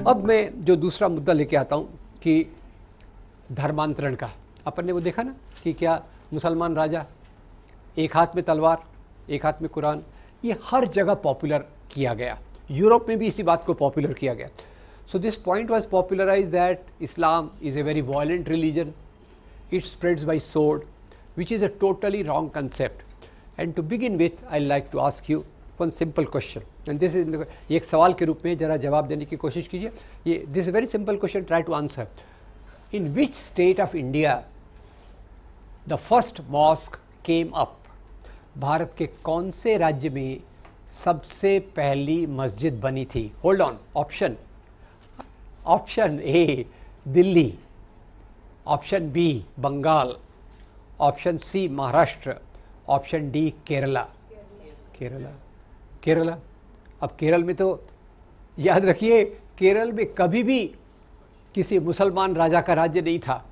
अब मैं जो दूसरा मुद्दा लेके आता हूँ कि धर्मांतरण का, अपन ने वो देखा ना कि क्या मुसलमान राजा, एक हाथ में तलवार एक हाथ में कुरान, ये हर जगह पॉपुलर किया गया। यूरोप में भी इसी बात को पॉपुलर किया गया। So this point was popularised that Islam is a very violent religion, it spreads by sword, which is a totally wrong concept. And to begin with, I'd like to ask you one simple question. And this is एक सवाल के रूप में जरा जवाब देने की कोशिश कीजिए। ये this is a very simple question, try to answer. In which state of India the first mosque came up? Bharat के कौन से राज्य में सबसे पहली मस्जिद बनी थी? Hold on, option A Delhi, option B Bengal, option C Maharashtra, option D Kerala. Kerala. अब केरल में तो याद रखिए, केरल में कभी भी किसी मुसलमान राजा का राज्य नहीं था।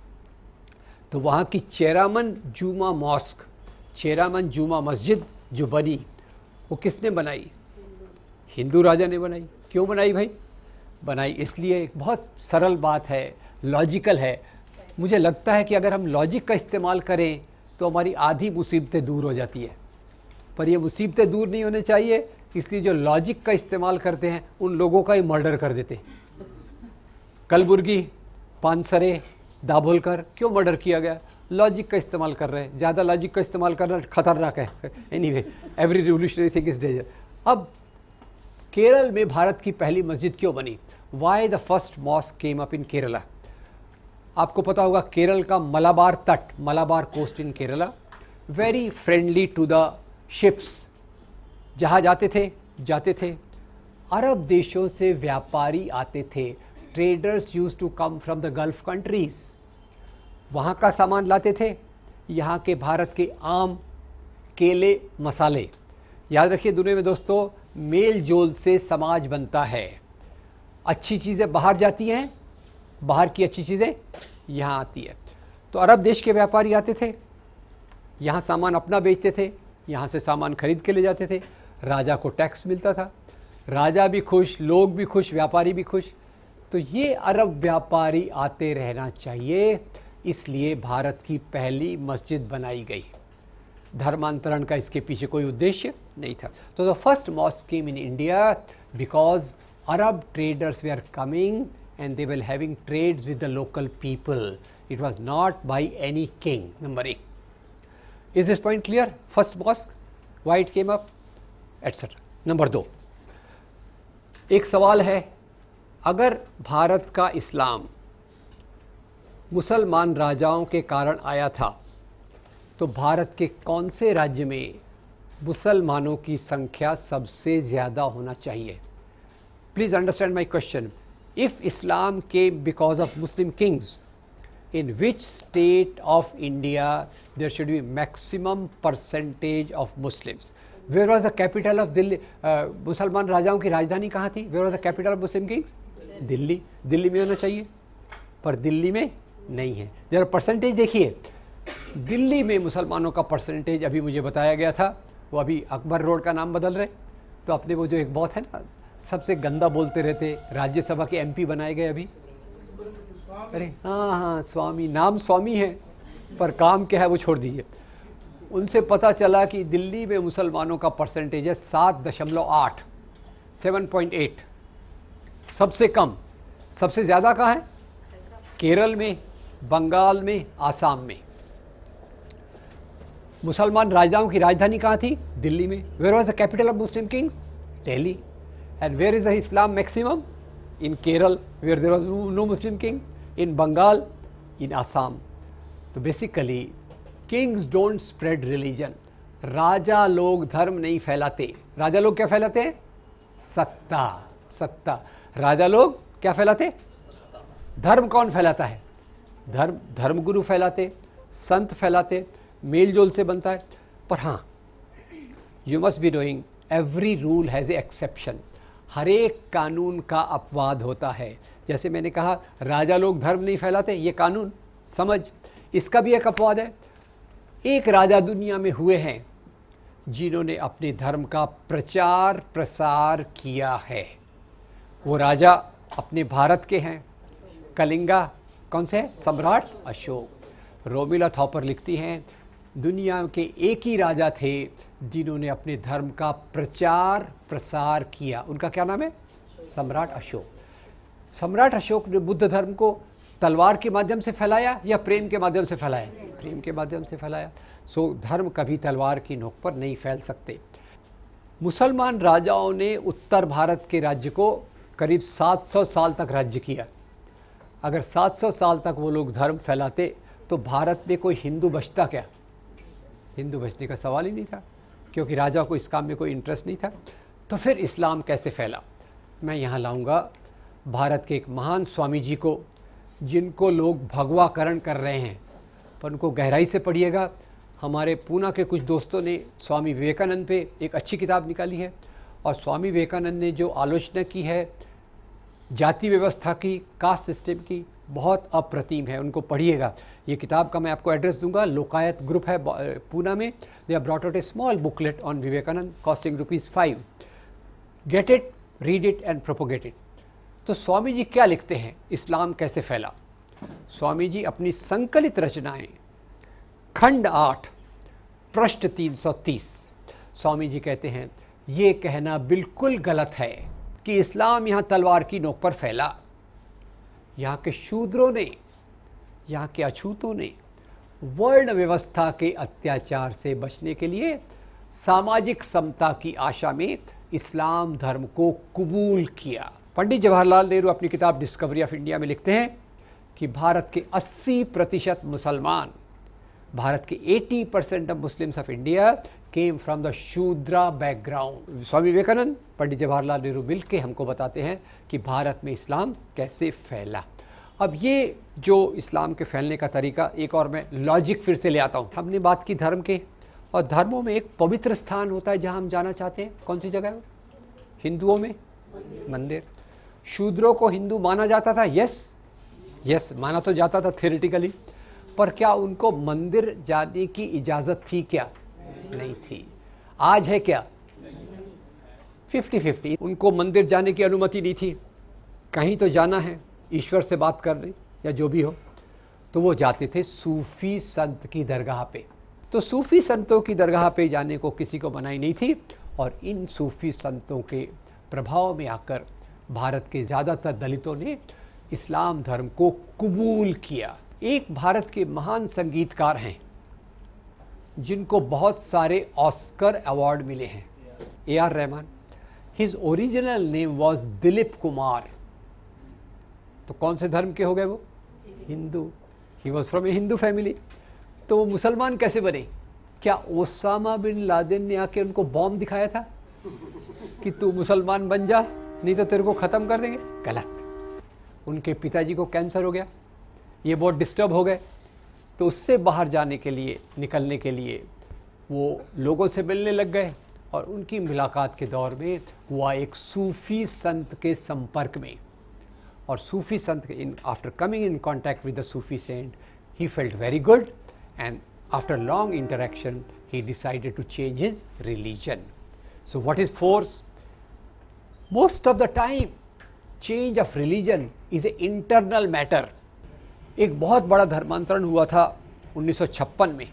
तो वहाँ की चेरामन जुमा मॉस्क, चेरामन जुमा मस्जिद जो बनी, वो किसने बनाई? हिंदू राजा ने बनाई। क्यों बनाई भाई? बनाई इसलिए, बहुत सरल बात है, लॉजिकल है। मुझे लगता है कि अगर हम लॉजिक का इस्तेमाल करें तो हमारी आधी मुसीबतें दूर हो जाती है, पर ये मुसीबतें दूर नहीं होने चाहिए, इसलिए जो लॉजिक का इस्तेमाल करते हैं उन लोगों का ही मर्डर कर देते हैं। कलबुर्गी, पानसरे, दाभोलकर क्यों मर्डर किया गया? लॉजिक का इस्तेमाल कर रहे हैं। ज़्यादा लॉजिक का इस्तेमाल करना खतरनाक है। Anyway, every revolutionary thing is danger. अब केरल में भारत की पहली मस्जिद क्यों बनी? Why the first mosque came up in Kerala? आपको पता होगा केरल का मलाबार तट, Malabar coast in Kerala, very friendly to the ships. जहाज जाते थे। अरब देशों से व्यापारी आते थे। Traders use to come from the gulf countries. वहाँ का सामान लाते थे, यहाँ के भारत के आम, केले, मसाले। याद रखिए दुनिया में दोस्तों, मेल जोल से समाज बनता है। अच्छी चीज़ें बाहर जाती हैं, बाहर की अच्छी चीज़ें यहाँ आती है। तो अरब देश के व्यापारी आते थे, यहाँ सामान अपना बेचते थे, यहाँ से सामान खरीद के ले जाते थे। राजा को टैक्स मिलता था, राजा भी खुश, लोग भी खुश, व्यापारी भी खुश। तो ये अरब व्यापारी आते रहना चाहिए, इसलिए भारत की पहली मस्जिद बनाई गई। धर्मांतरण का इसके पीछे कोई उद्देश्य नहीं था। तो the first mosque came in India because Arab traders were coming and they were having trades with the local people. It was not by any king. Number 1. Is this point clear? First mosque, why it came up, etc. Number 2. एक सवाल है, अगर भारत का इस्लाम मुसलमान राजाओं के कारण आया था, तो भारत के कौन से राज्य में मुसलमानों की संख्या सबसे ज़्यादा होना चाहिए? Please understand my question. If Islam came because of Muslim kings, in which state of India there should be maximum percentage of Muslims? Where was the capital of Delhi? मुसलमान राजाओं की राजधानी कहाँ थी? Where was the capital of Muslim kings? Delhi. Delhi में होना चाहिए, पर दिल्ली में नहीं है। जरा परसेंटेज देखिए, दिल्ली में मुसलमानों का परसेंटेज अभी मुझे बताया गया था, वो अभी अकबर रोड का नाम बदल रहे। तो अपने वो जो एक बहुत है ना, सबसे गंदा बोलते रहते, राज्यसभा के एमपी बनाए गए अभी। अरे हाँ, स्वामी, नाम स्वामी है, पर काम क्या है वो छोड़ दीजिए। उनसे पता चला कि दिल्ली में मुसलमानों का परसेंटेज है 7.8, 7.8, सबसे कम। सबसे ज़्यादा कहाँ है? केरल में, बंगाल में, आसाम में। मुसलमान राजाओं की राजधानी कहाँ थी? दिल्ली में। Where was the capital of Muslim kings? Delhi. And where is the Islam maximum? In Kerala, where there was no Muslim king. In Bengal, in Assam. तो basically, kings don't spread religion. राजा लोग धर्म नहीं फैलाते। राजा लोग क्या फैलाते हैं? सत्ता। राजा लोग क्या फैलाते? धर्म कौन फैलाता है? धर्मगुरु फैलाते, संत फैलाते, मेल जोल से बनता है। पर हाँ, you must be knowing every rule has a exception. हर एक कानून का अपवाद होता है। जैसे मैंने कहा, राजा लोग धर्म नहीं फैलाते, ये कानून समझ, इसका भी एक अपवाद है। एक राजा दुनिया में हुए हैं जिन्होंने अपने धर्म का प्रचार प्रसार किया है। वो राजा अपने भारत के हैं। कलिंगा कौन से हैं? सम्राट अशोक। रोमिला थॉपर लिखती हैं दुनिया के एक ही राजा थे जिन्होंने अपने धर्म का प्रचार प्रसार किया, उनका क्या नाम है? सम्राट अशोक। सम्राट अशोक ने बुद्ध धर्म को तलवार के माध्यम से फैलाया या प्रेम के माध्यम से फैलाया? प्रेम के माध्यम से फैलाया। सो धर्म कभी तलवार की नोक पर नहीं फैल सकते। मुसलमान राजाओं ने उत्तर भारत के राज्य को करीब 700 साल तक राज्य किया। अगर 700 साल तक वो लोग धर्म फैलाते तो भारत में कोई हिंदू बचता क्या? हिंदू बचने का सवाल ही नहीं था, क्योंकि राजा को इस काम में कोई इंटरेस्ट नहीं था। तो फिर इस्लाम कैसे फैला? मैं यहाँ लाऊंगा भारत के एक महान स्वामी जी को, जिनको लोग भगवाकरण कर रहे हैं, पर उनको गहराई से पढ़िएगा। हमारे पूना के कुछ दोस्तों ने स्वामी विवेकानंद पे एक अच्छी किताब निकाली है, और स्वामी विवेकानंद ने जो आलोचना की है जाति व्यवस्था की, कास्ट सिस्टम की, बहुत अप्रतिम है। उनको पढ़िएगा। ये किताब का मैं आपको एड्रेस दूंगा। लोकायत ग्रुप है पूना में। They have brought out a small booklet on Vivekananda costing ₹5। Get it, read it and propagate it. तो स्वामी जी क्या लिखते हैं, इस्लाम कैसे फैला? स्वामी जी अपनी संकलित रचनाएं खंड 8 पृष्ठ 330, स्वामी जी कहते हैं ये कहना बिल्कुल गलत है कि इस्लाम यहाँ तलवार की नोक पर फैला। यहाँ के शूद्रों ने, यहाँ के अछूतों ने वर्ण व्यवस्था के अत्याचार से बचने के लिए सामाजिक समता की आशा में इस्लाम धर्म को कबूल किया। पंडित जवाहरलाल नेहरू अपनी किताब डिस्कवरी ऑफ इंडिया में लिखते हैं कि भारत के 80% मुसलमान, भारत के 80% of Muslims of India came from the Shudra background. Swami Vivekananda, Pandit Jawaharlal Nehru मिल के हमको बताते हैं कि भारत में इस्लाम कैसे फैला। अब ये जो इस्लाम के फैलने का तरीका, एक और मैं लॉजिक फिर से ले आता हूँ। हमने बात की धर्म के, और धर्मों में एक पवित्र स्थान होता है जहाँ हम जाना चाहते हैं। कौन सी जगह है? हिंदुओं में मंदिर। शूद्रों को हिंदू माना जाता था? यस, माना तो जाता था थ्योरेटिकली, पर क्या उनको मंदिर जाने की इजाज़त थी क्या? नहीं थी। आज है क्या? 50-50। उनको मंदिर जाने की अनुमति नहीं थी। कहीं तो जाना है ईश्वर से बात करने या जो भी हो, तो वो जाते थे सूफी संत की दरगाह पे। तो सूफी संतों की दरगाह पे जाने को किसी को मनाही नहीं थी, और इन सूफी संतों के प्रभाव में आकर भारत के ज़्यादातर दलितों ने इस्लाम धर्म को कबूल किया। एक भारत के महान संगीतकार हैं जिनको बहुत सारे ऑस्कर अवार्ड मिले हैं, A.R. Rahman. His original name was Dilip Kumar. तो कौन से धर्म के हो गए वो? Hindu. He was from a Hindu family. तो वो मुसलमान कैसे बने? क्या ओसामा बिन लादेन ने आके उनको बॉम्ब दिखाया था कि तू मुसलमान बन जा, नहीं तो तेरे को ख़त्म कर देंगे? गलत। उनके पिताजी को कैंसर हो गया, ये बहुत डिस्टर्ब हो गए, तो उससे बाहर जाने के लिए, निकलने के लिए वो लोगों से मिलने लग गए, और उनकी मुलाकात के दौर में वो एक सूफ़ी संत के संपर्क में, और सूफ़ी संत after coming in contact with the Sufi saint he felt very good, and after long interaction he decided to change his religion. So what is force? Most of the time change of religion is a internal matter. एक बहुत बड़ा धर्मांतरण हुआ था 1956 में.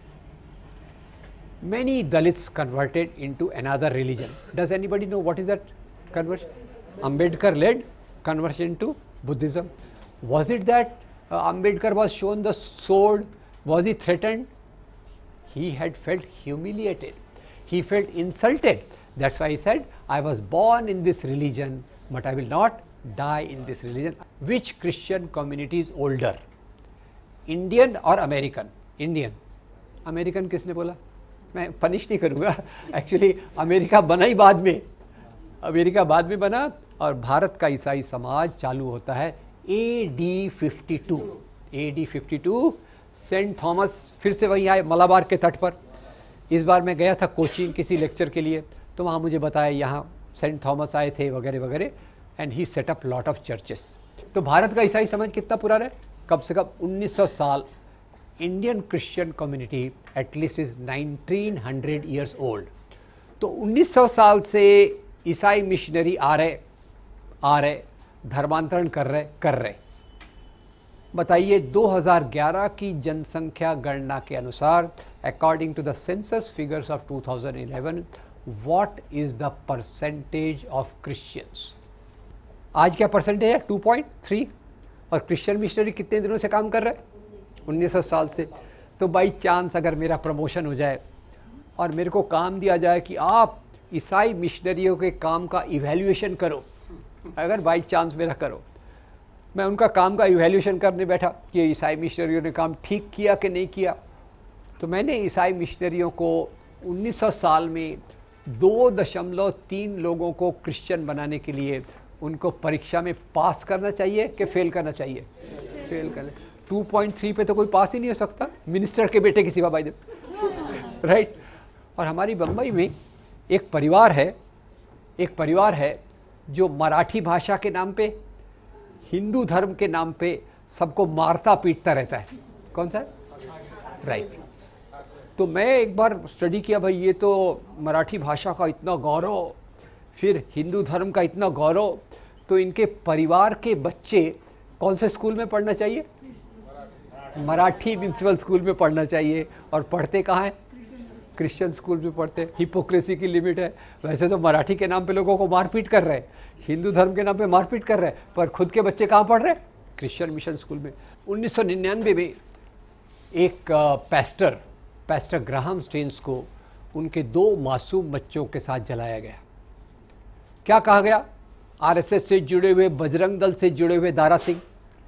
Many Dalits converted into another religion. Does anybody know what is that conversion? Ambedkar led conversion to Buddhism. Was it that Ambedkar was shown the sword? Was he threatened? He had felt humiliated. He felt insulted. That's why he said, I was born in this religion, but I will not die in this religion. Which Christian community is older? Indian or American? Indian. American किसने बोला? मैं punish नहीं करूँगा. Actually America बना ही बाद में. America बाद में बना और भारत का ईसाई समाज चालू होता है AD 52. AD 52 सेंट थॉमस फिर से वहीं आए मलाबार के तट पर. इस बार मैं गया था कोचीन किसी लेक्चर के लिए, तो वहाँ मुझे बताया यहाँ सेंट थॉमस आए थे वगैरह वगैरह, and he set up lot of churches. तो भारत का ईसाई समाज कितना पुराना है? कम से कम 1900 साल. Indian Christian community at least is 1900 years old. तो 1900 साल से ईसाई मिशनरी आ रहे. धर्मांतरण कर रहे। बताइए 2011 की जनसंख्या गणना के अनुसार, according to the census figures of 2011, what is the percentage of Christians? आज क्या परसेंटेज है? 2.3। और क्रिश्चियन मिशनरी कितने दिनों से काम कर रहे हैं? 1900 साल से। तो बाई चांस अगर मेरा प्रमोशन हो जाए और मेरे को काम दिया जाए कि आप ईसाई मिशनरियों के काम का इवैल्यूएशन करो, अगर बाई चांस मेरा करो, मैं उनका काम का इवैल्यूएशन करने बैठा कि ईसाई मिशनरियों ने काम ठीक किया कि नहीं किया, तो मैंने ईसाई मिशनरियों को 1900 साल में 2.3 लोगों को क्रिश्चियन बनाने के लिए उनको परीक्षा में पास करना चाहिए कि फेल करना चाहिए? फेल करना। 2.3 पे तो कोई पास ही नहीं हो सकता, मिनिस्टर के बेटे की सिवा बाय द राइट। और हमारी बम्बई में एक परिवार है जो मराठी भाषा के नाम पे, हिंदू धर्म के नाम पे सबको मारता पीटता रहता है। कौन सा? राइट। तो मैं एक बार स्टडी किया, भाई ये तो मराठी भाषा का इतना गौरव, फिर हिंदू धर्म का इतना गौरव, तो इनके परिवार के बच्चे कौन से स्कूल में पढ़ना चाहिए? मराठी म्यूनसिपल स्कूल में पढ़ना चाहिए। और पढ़ते कहाँ हैं? क्रिश्चियन स्कूल में पढ़ते। हिपोक्रेसी की लिमिट है। वैसे तो मराठी के नाम पे लोगों को मारपीट कर रहे हैं, हिंदू धर्म के नाम पे मारपीट कर रहे हैं, पर खुद के बच्चे कहाँ पढ़ रहे हैं? क्रिश्चियन मिशन स्कूल में। 1999 में एक पैस्टर ग्राहम स्टेन्स को उनके 2 मासूम बच्चों के साथ जलाया गया। क्या कहा गया? आरएसएस से जुड़े हुए, बजरंग दल से जुड़े हुए Dara Singh,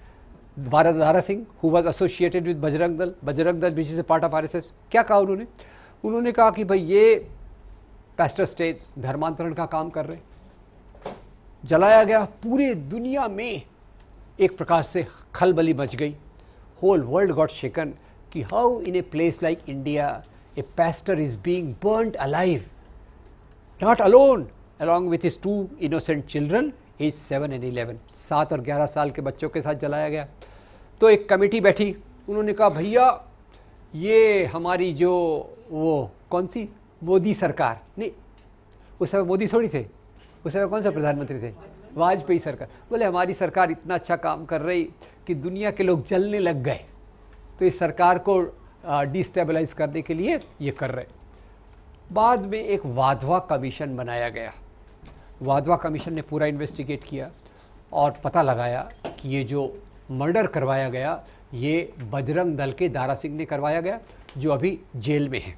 who was associated with Bajrang Dal which is a part of RSS. क्या कहा उन्होंने कहा कि भाई ये पैस्टर स्टेन्स धर्मांतरण का काम कर रहे हैं। जलाया गया। पूरे दुनिया में एक प्रकार से खलबली मच गई। होल वर्ल्ड गॉट शेकन कि how in a place like India a pastor is being burned alive, not alone, along with his 2 innocent children, aged 7 and 11, 7 और 11 साल के बच्चों के साथ जलाया गया। तो एक कमेटी बैठी, उन्होंने कहा भैया ये हमारी जो वो कौन सी मोदी सरकार, नहीं उस समय मोदी थोड़ी थे, उस समय कौन सा प्रधानमंत्री थे? वाजपेयी सरकार। बोले हमारी सरकार इतना अच्छा काम कर रही कि दुनिया के लोग जलने लग गए, तो इस सरकार को डिस्टेबलाइज करने के लिए ये कर रहे। बाद में एक वाधवा कमीशन बनाया गया। वाधवा कमीशन ने पूरा इन्वेस्टिगेट किया और पता लगाया कि ये जो मर्डर करवाया गया ये बजरंग दल के दारा सिंह ने करवाया गया, जो अभी जेल में है।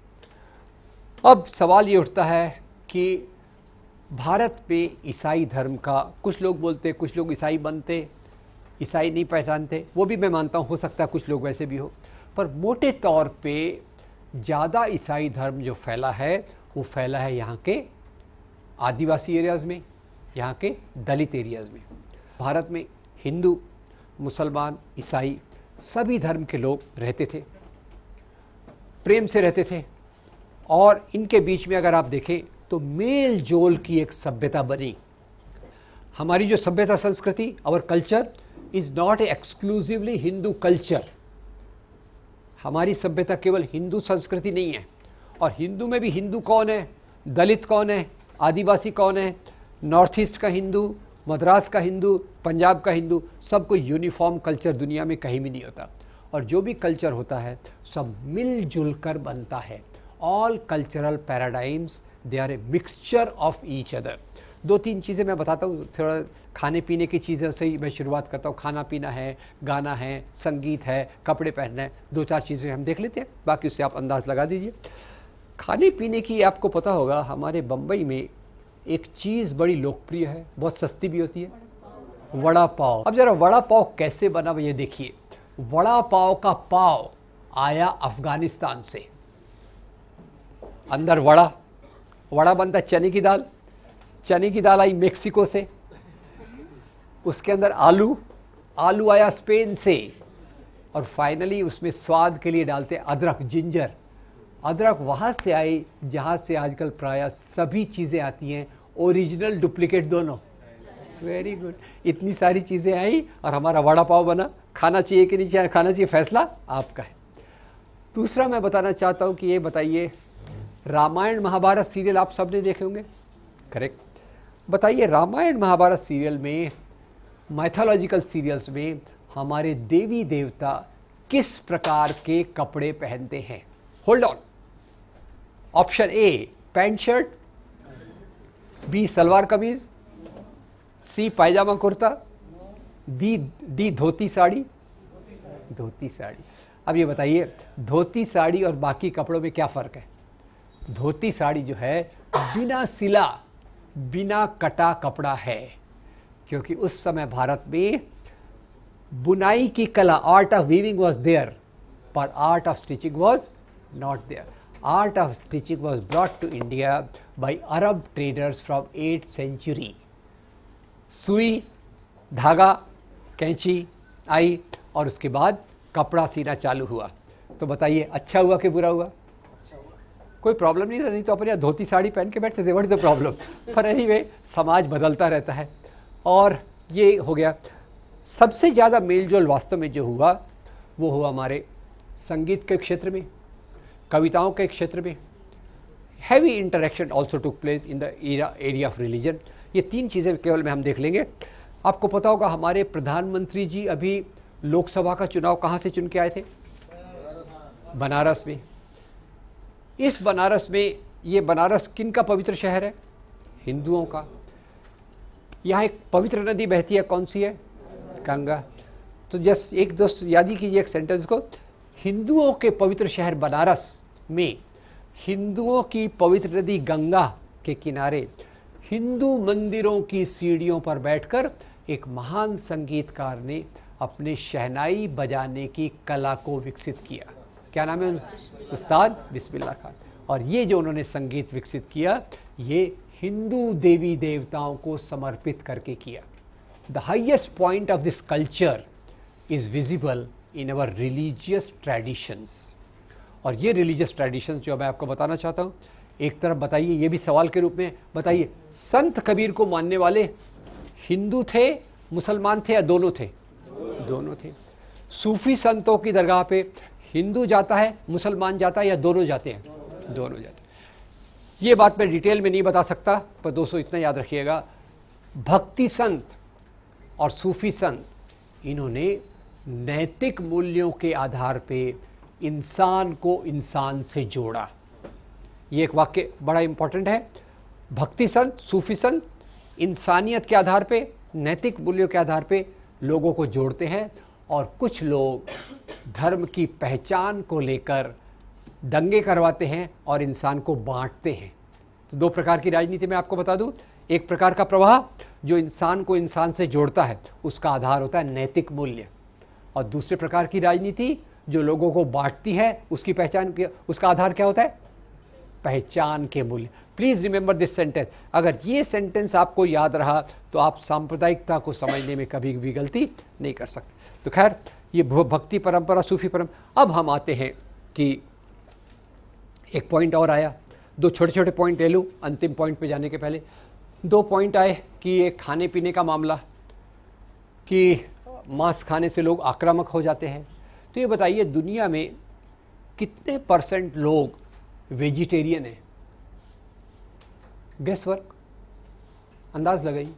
अब सवाल ये उठता है कि भारत में ईसाई धर्म का, कुछ लोग बोलते, कुछ लोग ईसाई बनते, ईसाई नहीं पहचानते, वो भी मैं मानता हूँ, हो सकता है कुछ लोग वैसे भी हो, पर मोटे तौर पे ज़्यादा ईसाई धर्म जो फैला है वो फैला है यहाँ के आदिवासी एरियाज़ में, यहाँ के दलित एरियाज़ में। भारत में हिंदू, मुसलमान, ईसाई सभी धर्म के लोग रहते थे, प्रेम से रहते थे, और इनके बीच में अगर आप देखें तो मेल जोल की एक सभ्यता बनी। हमारी जो सभ्यता संस्कृति, our culture is not exclusively Hindu culture. हमारी सभ्यता केवल हिंदू संस्कृति नहीं है। और हिंदू में भी हिंदू कौन है, दलित कौन है, आदिवासी कौन है, नॉर्थ ईस्ट का हिंदू, मद्रास का हिंदू, पंजाब का हिंदू, सब कोई यूनिफॉर्म कल्चर दुनिया में कहीं भी नहीं होता। और जो भी कल्चर होता है सब मिलजुल कर बनता है। All cultural paradigms they are a mixture of each other. 2-3 चीज़ें मैं बताता हूँ, थोड़ा खाने पीने की चीज़ों से ही मैं शुरुआत करता हूँ। खाना पीना है, गाना है, संगीत है, कपड़े पहनना है, 2-4 चीज़ें हम देख लेते हैं, बाकी उससे आप अंदाज़ लगा दीजिए। खाने पीने की आपको पता होगा, हमारे बम्बई में एक चीज़ बड़ी लोकप्रिय है, बहुत सस्ती भी होती है, वड़ा पाव। अब ज़रा वड़ा पाव कैसे बना ये देखिए। वड़ा पाव का पाव आया अफ़गानिस्तान से। अंदर वड़ा बनता है चने की दाल आई मेक्सिको से, उसके अंदर आलू आया स्पेन से, और फाइनली उसमें स्वाद के लिए डालते अदरक, जिंजर। अदरक वहाँ से आई जहाँ से आजकल प्रायः सभी चीज़ें आती हैं, ओरिजिनल डुप्लीकेट दोनों। Very good. इतनी सारी चीज़ें आई और हमारा वड़ा पाव बना। खाना चाहिए कि नहीं खाना चाहिए, फैसला आपका है। दूसरा मैं बताना चाहता हूँ कि ये बताइए, रामायण महाभारत सीरियल आप सब ने देखे होंगे, करेक्ट? बताइए रामायण महाभारत सीरियल में माइथोलॉजिकल सीरियल्स में हमारे देवी देवता किस प्रकार के कपड़े पहनते हैं? Hold on. Option A pant shirt, B salwar kameez, C pyjama kurta, D dhoti sari. Dhoti sari. अब ये बताइए धोती साड़ी और बाकी कपड़ों में क्या फ़र्क है? धोती साड़ी जो है बिना सिला बिना कटा कपड़ा है, क्योंकि उस समय भारत में बुनाई की कला, art of weaving was there, पर art of stitching was not there. Art of stitching was brought to India by Arab traders from 8th century. सुई, धागा, कैंची आई और उसके बाद कपड़ा सीना चालू हुआ. तो बताइए अच्छा हुआ कि बुरा हुआ? कोई प्रॉब्लम नहीं था, नहीं तो अपने यहाँ धोती साड़ी पहन के बैठते थे, व्हाट इज द प्रॉब्लम. पर एनीवे समाज बदलता रहता है और ये हो गया. सबसे ज़्यादा मेलजोल वास्तव में जो हुआ वो हुआ हमारे संगीत के क्षेत्र में, कविताओं के क्षेत्र में. Heavy interaction also took place in the area of religion. ये तीन चीज़ें केवल में हम देख लेंगे. आपको पता होगा हमारे प्रधानमंत्री जी अभी लोकसभा का चुनाव कहाँ से चुन के आए थे? बनारस में. इस बनारस में, ये बनारस किन का पवित्र शहर है? हिंदुओं का. यहाँ एक पवित्र नदी बहती है, कौन सी है? गंगा. तो जस्ट एक दोस्त याद ही कीजिए एक सेंटेंस को, हिंदुओं के पवित्र शहर बनारस में हिंदुओं की पवित्र नदी गंगा के किनारे हिंदू मंदिरों की सीढ़ियों पर बैठकर एक महान संगीतकार ने अपने शहनाई बजाने की कला को विकसित किया. क्या नाम है? उस्ताद बिस्मिल्लाह खान. और ये जो उन्होंने संगीत विकसित किया ये हिंदू देवी देवताओं को समर्पित करके किया. The highest point of this culture is visible in our religious traditions. और ये रिलीजियस ट्रेडिशंस जो मैं आपको बताना चाहता हूँ, एक तरफ बताइए, ये भी सवाल के रूप में बताइए, संत कबीर को मानने वाले हिंदू थे, मुसलमान थे या दोनों थे? दोनों थे. सूफी संतों की दरगाह पे हिंदू जाता है, मुसलमान जाता है या दोनों जाते हैं? दोनों जाते हैं. ये बात मैं डिटेल में नहीं बता सकता, पर दोस्तों इतना याद रखिएगा, भक्ति संत और सूफी संत इन्होंने नैतिक मूल्यों के आधार पे इंसान को इंसान से जोड़ा. ये एक वाक्य बड़ा इंपॉर्टेंट है. भक्ति संत, सूफी संत इंसानियत के आधार पे, नैतिक मूल्यों के आधार पे लोगों को जोड़ते हैं. और कुछ लोग धर्म की पहचान को लेकर दंगे करवाते हैं और इंसान को बांटते हैं. तो दो प्रकार की राजनीति मैं आपको बता दूं. एक प्रकार का प्रवाह जो इंसान को इंसान से जोड़ता है, उसका आधार होता है नैतिक मूल्य. और दूसरे प्रकार की राजनीति जो लोगों को बांटती है, उसकी पहचान, उसका आधार क्या होता है? पहचान के मूल्य. Please remember this sentence. अगर ये सेंटेंस आपको याद रहा तो आप सांप्रदायिकता को समझने में कभी भी गलती नहीं कर सकते. तो खैर, ये भक्ति परंपरा, सूफी परंपरा. अब हम आते हैं कि एक पॉइंट और आया. दो छोटे छोटे पॉइंट ले लूँ अंतिम पॉइंट पे जाने के पहले. दो पॉइंट आए कि ये खाने पीने का मामला, कि मांस खाने से लोग आक्रामक हो जाते हैं. तो ये बताइए दुनिया में कितने % लोग वेजिटेरियन हैं? गेस वर्क, अंदाज लगाइए.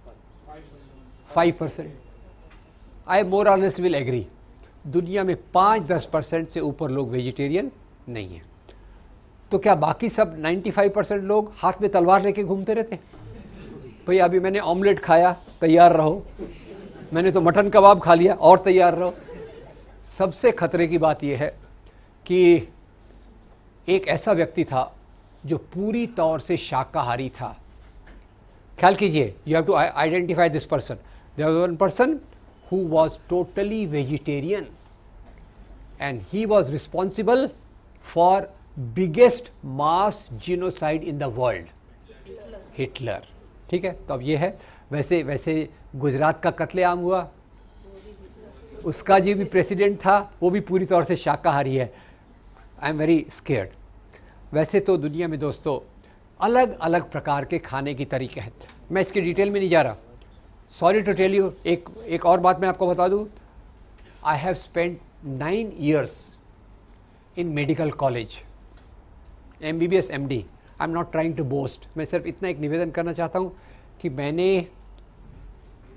5%. आई मोर और लेस विल एग्री. दुनिया में 5-10% से ऊपर लोग वेजिटेरियन नहीं हैं. तो क्या बाकी सब 95% लोग हाथ में तलवार लेके घूमते रहते? भाई अभी मैंने ऑमलेट खाया, तैयार रहो. मैंने तो मटन कबाब खा लिया, और तैयार रहो. सबसे खतरे की बात यह है कि एक ऐसा व्यक्ति था जो पूरी तौर से शाकाहारी था. ख्याल कीजिए, you have to identify this person. There was one person who was totally vegetarian and he was responsible for biggest mass genocide in the world. Hitler. ठीक है, तो अब ये है. वैसे गुजरात का कत्लेआम हुआ, उसका जो भी प्रेसिडेंट था वो भी पूरी तौर से शाकाहारी है. I am very scared. वैसे तो दुनिया में दोस्तों अलग अलग प्रकार के खाने की तरीके हैं. मैं इसकी डिटेल में नहीं जा रहा. सॉरी टू टेल यू, एक और बात मैं आपको बता दूं. I have spent 9 years in medical college, MBBS MD. I am not trying to boast. मैं सिर्फ इतना एक निवेदन करना चाहता हूँ कि मैंने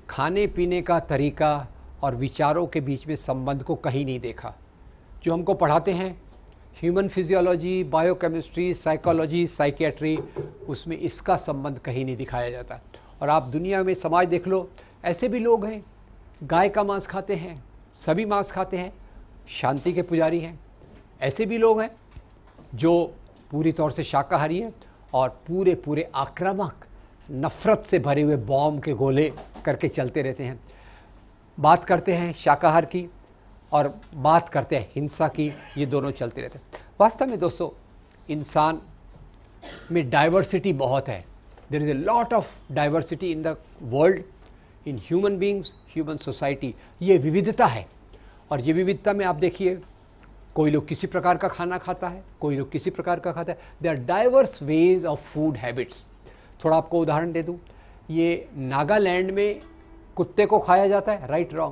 खाने पीने का तरीका और विचारों के बीच में संबंध को कहीं नहीं देखा। जो हमको पढ़ाते हैं human physiology, biochemistry, psychology, psychiatry, उसमें इसका संबंध कहीं नहीं दिखाया जाता। और आप दुनिया में समाज देख लो, ऐसे भी लोग हैं गाय का मांस खाते हैं, सभी मांस खाते हैं, शांति के पुजारी हैं। ऐसे भी लोग हैं जो पूरी तौर से शाकाहारी हैं और पूरे पूरे आक्रामक, नफ़रत से भरे हुए बॉम्ब के गोले करके चलते रहते हैं। बात करते हैं शाकाहार की और बात करते हैं हिंसा की, ये दोनों चलते रहते हैं। वास्तव में दोस्तों, इंसान में डाइवर्सिटी बहुत है। There is a lot of diversity in the world, in human beings, human society. ये विविधता है और ये विविधता में आप देखिए, कोई लोग किसी प्रकार का खाना खाता है, कोई लोग किसी प्रकार का खाता है। They are diverse ways of food habits. थोड़ा आपको उदाहरण दे दूं, ये नागालैंड में कुत्ते को खाया जाता है, राइट रॉन्ग?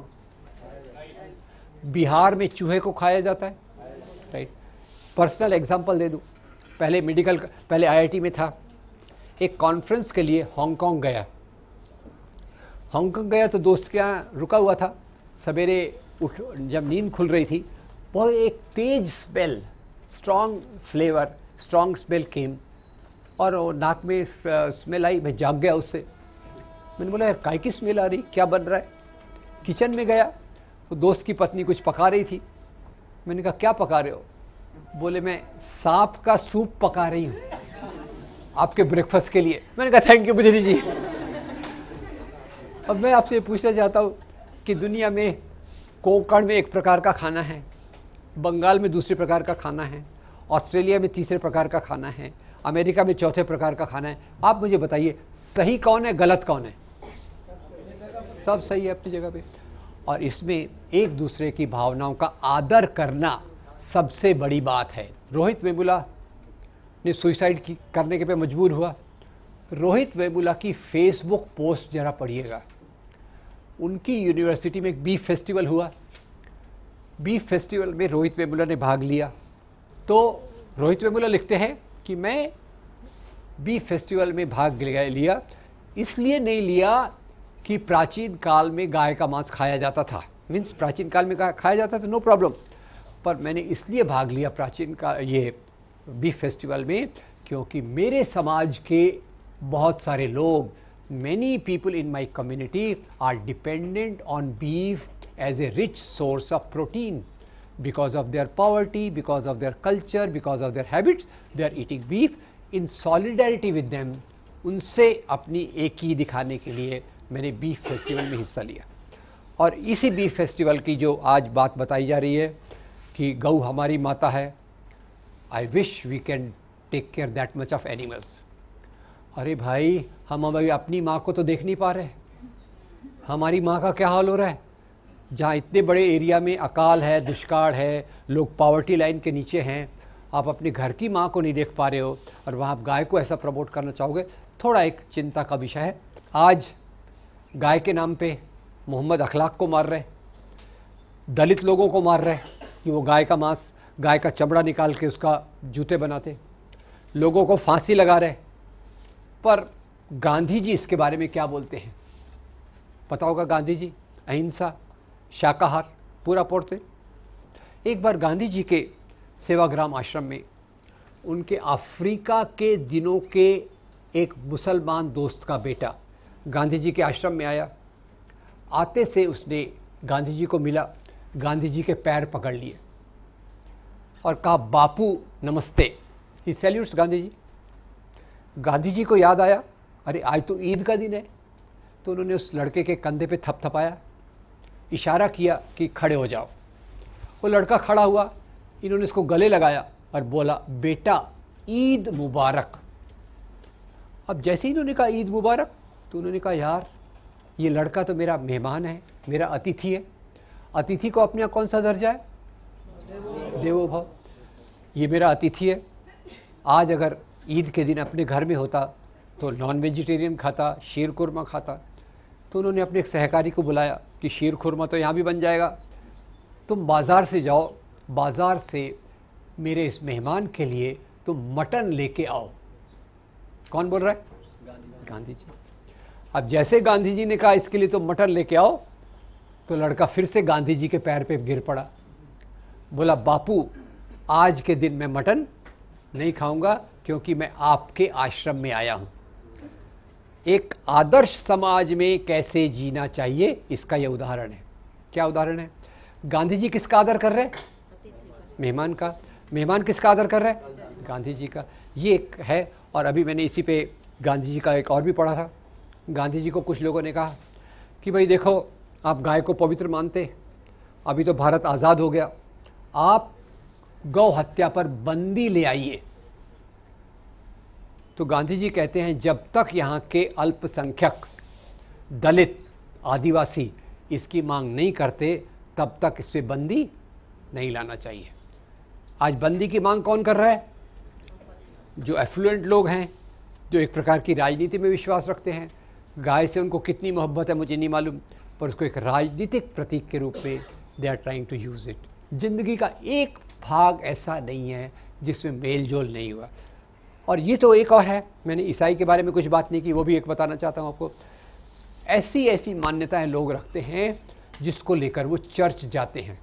बिहार में चूहे को खाया जाता है, राइट? पर्सनल एग्जांपल दे दूं, पहले आईआईटी में था, एक कॉन्फ्रेंस के लिए हांगकांग गया तो दोस्त के यहाँ रुका हुआ था। सवेरे उठ, जब नींद खुल रही थी, बहुत एक तेज स्मेल, स्ट्रॉन्ग स्मेल केम और वो नाक में स्मेल आई। मैं जाग गया उससे। मैंने बोला यार काय की स्मेल आ रही, क्या बन रहा है? किचन में गया, वो दोस्त की पत्नी कुछ पका रही थी। मैंने कहा क्या पका रहे हो? बोले मैं सांप का सूप पका रही हूँ आपके ब्रेकफास्ट के लिए। मैंने कहा थैंक यू, मुझे दीजिए। अब मैं आपसे पूछना चाहता हूँ कि दुनिया में कोंकण में एक प्रकार का खाना है, बंगाल में दूसरे प्रकार का खाना है, ऑस्ट्रेलिया में तीसरे प्रकार का खाना है, अमेरिका में चौथे प्रकार का खाना है। आप मुझे बताइए सही कौन है, गलत कौन है? सब सही है अपनी जगह पे। और इसमें एक दूसरे की भावनाओं का आदर करना सबसे बड़ी बात है। रोहित वेमुला ने सुसाइड करने के पे मजबूर हुआ। रोहित वेमुला की फेसबुक पोस्ट जरा पढ़िएगा। उनकी यूनिवर्सिटी में एक बीफ फेस्टिवल हुआ। बीफ फेस्टिवल में रोहित वेमुला ने भाग लिया। तो रोहित वेमुला लिखते हैं कि मैं बीफ फेस्टिवल में भाग लिया, इसलिए नहीं लिया कि प्राचीन काल में गाय का मांस खाया जाता था। मीन्स प्राचीन काल में खाया जाता था, नो प्रॉब्लम, पर मैंने इसलिए भाग लिया प्राचीन का ये बीफ फेस्टिवल में क्योंकि मेरे समाज के बहुत सारे लोग, many people in my community are dependent on beef as a rich source of protein. Because of their poverty, because of their culture, because of their habits, they are eating beef. In solidarity with them, उनसे अपनी एकी दिखाने के लिए मैंने beef festival में हिस्सा लिया। और इसी बीफ फेस्टिवल की जो आज बात बताई जा रही है कि गऊ हमारी माता है, I wish we can take care that much of animals. अरे भाई, हम अभी अपनी माँ को तो देख नहीं पा रहे। हमारी माँ का क्या हाल हो रहा है? जहाँ इतने बड़े एरिया में अकाल है, दुष्काल है, लोग पॉवर्टी लाइन के नीचे हैं, आप अपने घर की माँ को नहीं देख पा रहे हो और वहाँ आप गाय को ऐसा प्रमोट करना चाहोगे, थोड़ा एक चिंता का विषय है। आज गाय के नाम पे मोहम्मद अखलाक को मार रहे, दलित लोगों को मार रहे कि वो गाय का मांस, गाय का चमड़ा निकाल के उसका जूते बनाते, लोगों को फांसी लगा रहे। पर गांधी जी इसके बारे में क्या बोलते हैं पता होगा? गांधी जी अहिंसा, शाकाहार पूरा पढ़ते। एक बार गांधी जी के सेवाग्राम आश्रम में उनके अफ्रीका के दिनों के एक मुसलमान दोस्त का बेटा गांधी जी के आश्रम में आया। आते से उसने गांधी जी को मिला, गांधी जी के पैर पकड़ लिए और कहा बापू नमस्ते। He salutes Gandhi ji. गांधी जी को याद आया, अरे आज तो ईद का दिन है, तो उन्होंने उस लड़के के कंधे पे थपथपाया, इशारा किया कि खड़े हो जाओ। वो लड़का खड़ा हुआ, इन्होंने इसको गले लगाया और बोला बेटा ईद मुबारक। अब जैसे ही इन्होंने कहा ईद मुबारक, तो उन्होंने कहा यार ये लड़का तो मेरा मेहमान है, मेरा अतिथि है। अतिथि को अपने यहाँ कौन सा दर्जा है? देवो भव। ये मेरा अतिथि है। आज अगर ईद के दिन अपने घर में होता तो नॉन वेजिटेरियन खाता, शीर खुरमा खाता। तो उन्होंने अपने एक सहकारी को बुलाया कि शीर खुरमा तो यहाँ भी बन जाएगा, तुम बाज़ार से जाओ, बाज़ार से मेरे इस मेहमान के लिए तुम मटन लेके आओ। कौन बोल रहा है? गांधी जी। अब जैसे गांधी जी ने कहा इसके लिए तो मटन लेके आओ, तो लड़का फिर से गांधी जी के पैर पे गिर पड़ा, बोला बापू आज के दिन मैं मटन नहीं खाऊंगा क्योंकि मैं आपके आश्रम में आया हूं। एक आदर्श समाज में कैसे जीना चाहिए इसका यह उदाहरण है। क्या उदाहरण है? गांधी जी किसका आदर कर रहे हैं? मेहमान का। मेहमान किसका आदर कर रहे हैं? गांधी जी का। ये एक है। और अभी मैंने इसी पे गांधी जी का एक और भी पढ़ा था। गांधी जी को कुछ लोगों ने कहा कि भाई देखो आप गाय को पवित्र मानते, अभी तो भारत आज़ाद हो गया, आप गौ हत्या पर बंदी ले आइए। तो गांधी जी कहते हैं जब तक यहाँ के अल्पसंख्यक, दलित, आदिवासी इसकी मांग नहीं करते तब तक इस पर बंदी नहीं लाना चाहिए। आज बंदी की मांग कौन कर रहा है? जो एफ्लुएंट लोग हैं, जो एक प्रकार की राजनीति में विश्वास रखते हैं। गाय से उनको कितनी मोहब्बत है मुझे नहीं मालूम, पर उसको एक राजनीतिक प्रतीक के रूप में they are trying to use it. जिंदगी का एक भाग ऐसा नहीं है जिसमें मेल जोल नहीं हुआ। और ये तो एक और है, मैंने ईसाई के बारे में कुछ बात नहीं की, वो भी एक बताना चाहता हूँ आपको। ऐसी ऐसी मान्यताएं लोग रखते हैं जिसको लेकर वो चर्च जाते हैं।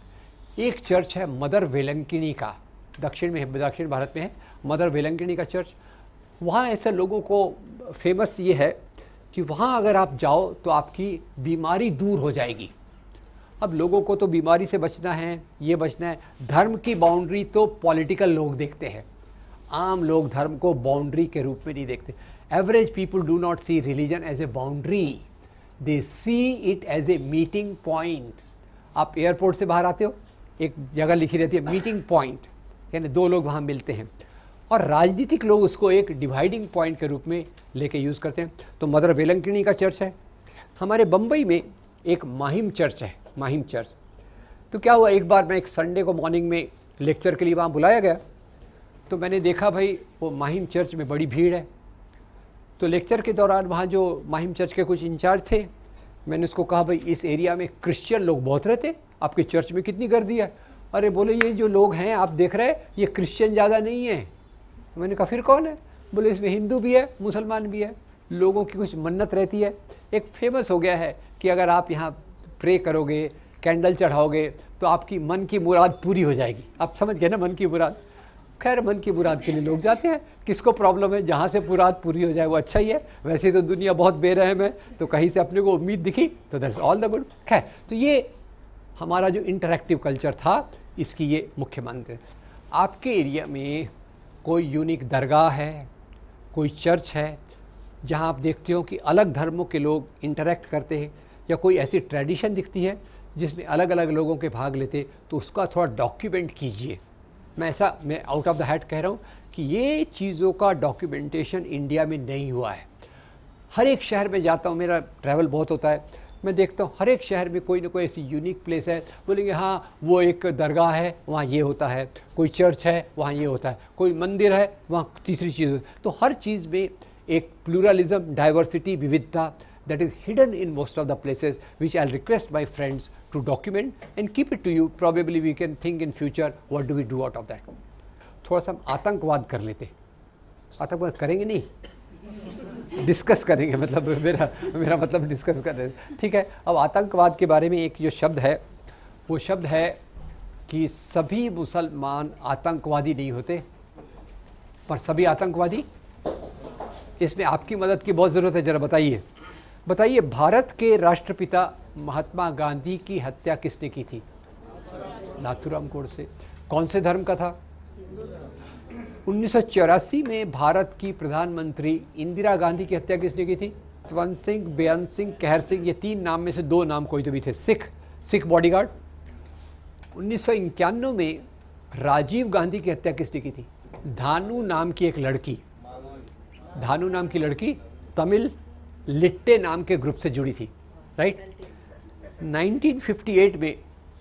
एक चर्च है मदर वेलंकिनी का, दक्षिण भारत में है मदर वेलंकिनी का चर्च। वहाँ ऐसे लोगों को फेमस ये है कि वहाँ अगर आप जाओ तो आपकी बीमारी दूर हो जाएगी। अब लोगों को तो बीमारी से बचना है, ये बचना है। धर्म की बाउंड्री तो पॉलिटिकल लोग देखते हैं, आम लोग धर्म को बाउंड्री के रूप में नहीं देखते। Average people do not see religion as a boundary, they see it as a meeting point. आप एयरपोर्ट से बाहर आते हो, एक जगह लिखी रहती है मीटिंग पॉइंट, यानी दो लोग वहाँ मिलते हैं। और राजनीतिक लोग उसको एक डिवाइडिंग पॉइंट के रूप में लेके यूज़ करते हैं। तो मदर वेलंकिनी का चर्च है। हमारे बम्बई में एक माहिम चर्च है, माहिम चर्च। तो क्या हुआ, एक बार मैं एक संडे को मॉर्निंग में लेक्चर के लिए वहाँ बुलाया गया, तो मैंने देखा भाई वो माहिम चर्च में बड़ी भीड़ है। तो लेक्चर के दौरान वहाँ जो माहिम चर्च के कुछ इंचार्ज थे, मैंने उसको कहा भाई इस एरिया में क्रिश्चियन लोग बहुत रहते, आपके चर्च में कितनी गर्दी है? अरे बोले ये जो लोग हैं आप देख रहे हैं ये क्रिश्चियन ज़्यादा नहीं है। मैंने कहा फिर कौन है? बोले इसमें हिंदू भी है, मुसलमान भी है, लोगों की कुछ मन्नत रहती है। एक फेमस हो गया है कि अगर आप यहाँ प्रे करोगे, कैंडल चढ़ाओगे तो आपकी मन की मुराद पूरी हो जाएगी। आप समझ गए ना, मन की मुराद। खैर मन की मुराद के लिए लोग जाते हैं, किसको प्रॉब्लम है? जहाँ से मुराद पूरी हो जाए वो अच्छा ही है। वैसे तो दुनिया बहुत बेरहम है, तो कहीं से अपने को उम्मीद दिखी तो दैट्स ऑल द गुड। खैर तो ये हमारा जो इंटरैक्टिव कल्चर था, इसकी ये मुख्य मान्यता है। आपके एरिया में कोई यूनिक दरगाह है, कोई चर्च है जहाँ आप देखते हो कि अलग धर्मों के लोग इंटरैक्ट करते हैं, या कोई ऐसी ट्रेडिशन दिखती है जिसमें अलग अलग लोगों के भाग लेते, तो उसका थोड़ा डॉक्यूमेंट कीजिए। मैं आउट ऑफ द हैट कह रहा हूँ कि ये चीज़ों का डॉक्यूमेंटेशन इंडिया में नहीं हुआ है। हर एक शहर में जाता हूँ, मेरा ट्रैवल बहुत होता है, मैं देखता हूँ हर एक शहर में कोई ना कोई ऐसी यूनिक प्लेस है। बोलेंगे हाँ वो एक दरगाह है वहाँ ये होता है, कोई चर्च है वहाँ ये होता है, कोई मंदिर है वहाँ तीसरी चीज़ होती है। तो हर चीज़ में एक प्लूरलिज्म, डाइवर्सिटी, विविधता that is hidden in most of the places, which I'll request my friends to document and keep it to you. Probably we can think in future what do we do out of that. थोड़ा सा हम आतंकवाद कर लेते। आतंकवाद करेंगे नहीं, discuss करेंगे, मतलब मेरा मतलब डिस्कस कर रहे हैं, ठीक है। अब आतंकवाद के बारे में एक जो शब्द है, वो शब्द है कि सभी मुसलमान आतंकवादी नहीं होते, पर सभी आतंकवादी। इसमें आपकी मदद की बहुत ज़रूरत है। ज़रा बताइए भारत के राष्ट्रपिता महात्मा गांधी की हत्या किसने की थी? नाथूराम गोडसे। कौन से धर्म का था? 1984 में भारत की प्रधानमंत्री इंदिरा गांधी की हत्या किसने की थी? जसवंत सिंह, बेअंत सिंह, कहर सिंह, ये तीन नाम में से दो नाम कोई तो भी थे। सिख बॉडीगार्ड। 1991 में राजीव गांधी की हत्या किसने की थी? धानु नाम की एक लड़की, धानु नाम की लड़की तमिल लिट्टे नाम के ग्रुप से जुड़ी थी, राइट। 1958 में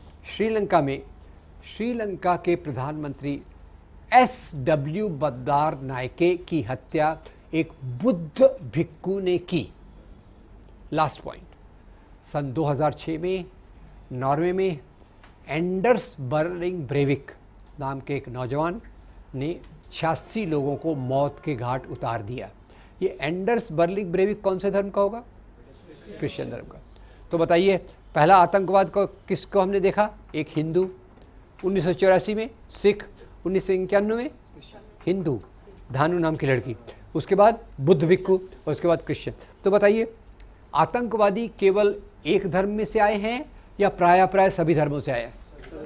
श्रीलंका के प्रधानमंत्री SW बद्दार नायके की हत्या एक बुद्ध भिक्खु ने की। लास्ट पॉइंट, सन 2006 में नॉर्वे में एंडर्स बर्निंग ब्रेविक नाम के एक नौजवान ने 86 लोगों को मौत के घाट उतार दिया। ये एंडर्स बर्लिंग ब्रेविक कौन से धर्म का होगा? क्रिश्चियन धर्म का। तो बताइए पहला आतंकवाद को किसको हमने देखा? एक हिंदू 1984 में, सिख 1991 में, हिंदू धानु नाम की लड़की, उसके बाद बुद्ध भिक्खु, और उसके बाद क्रिश्चियन। तो बताइए आतंकवादी केवल एक धर्म में से आए हैं या प्राय सभी धर्मों से आए हैं?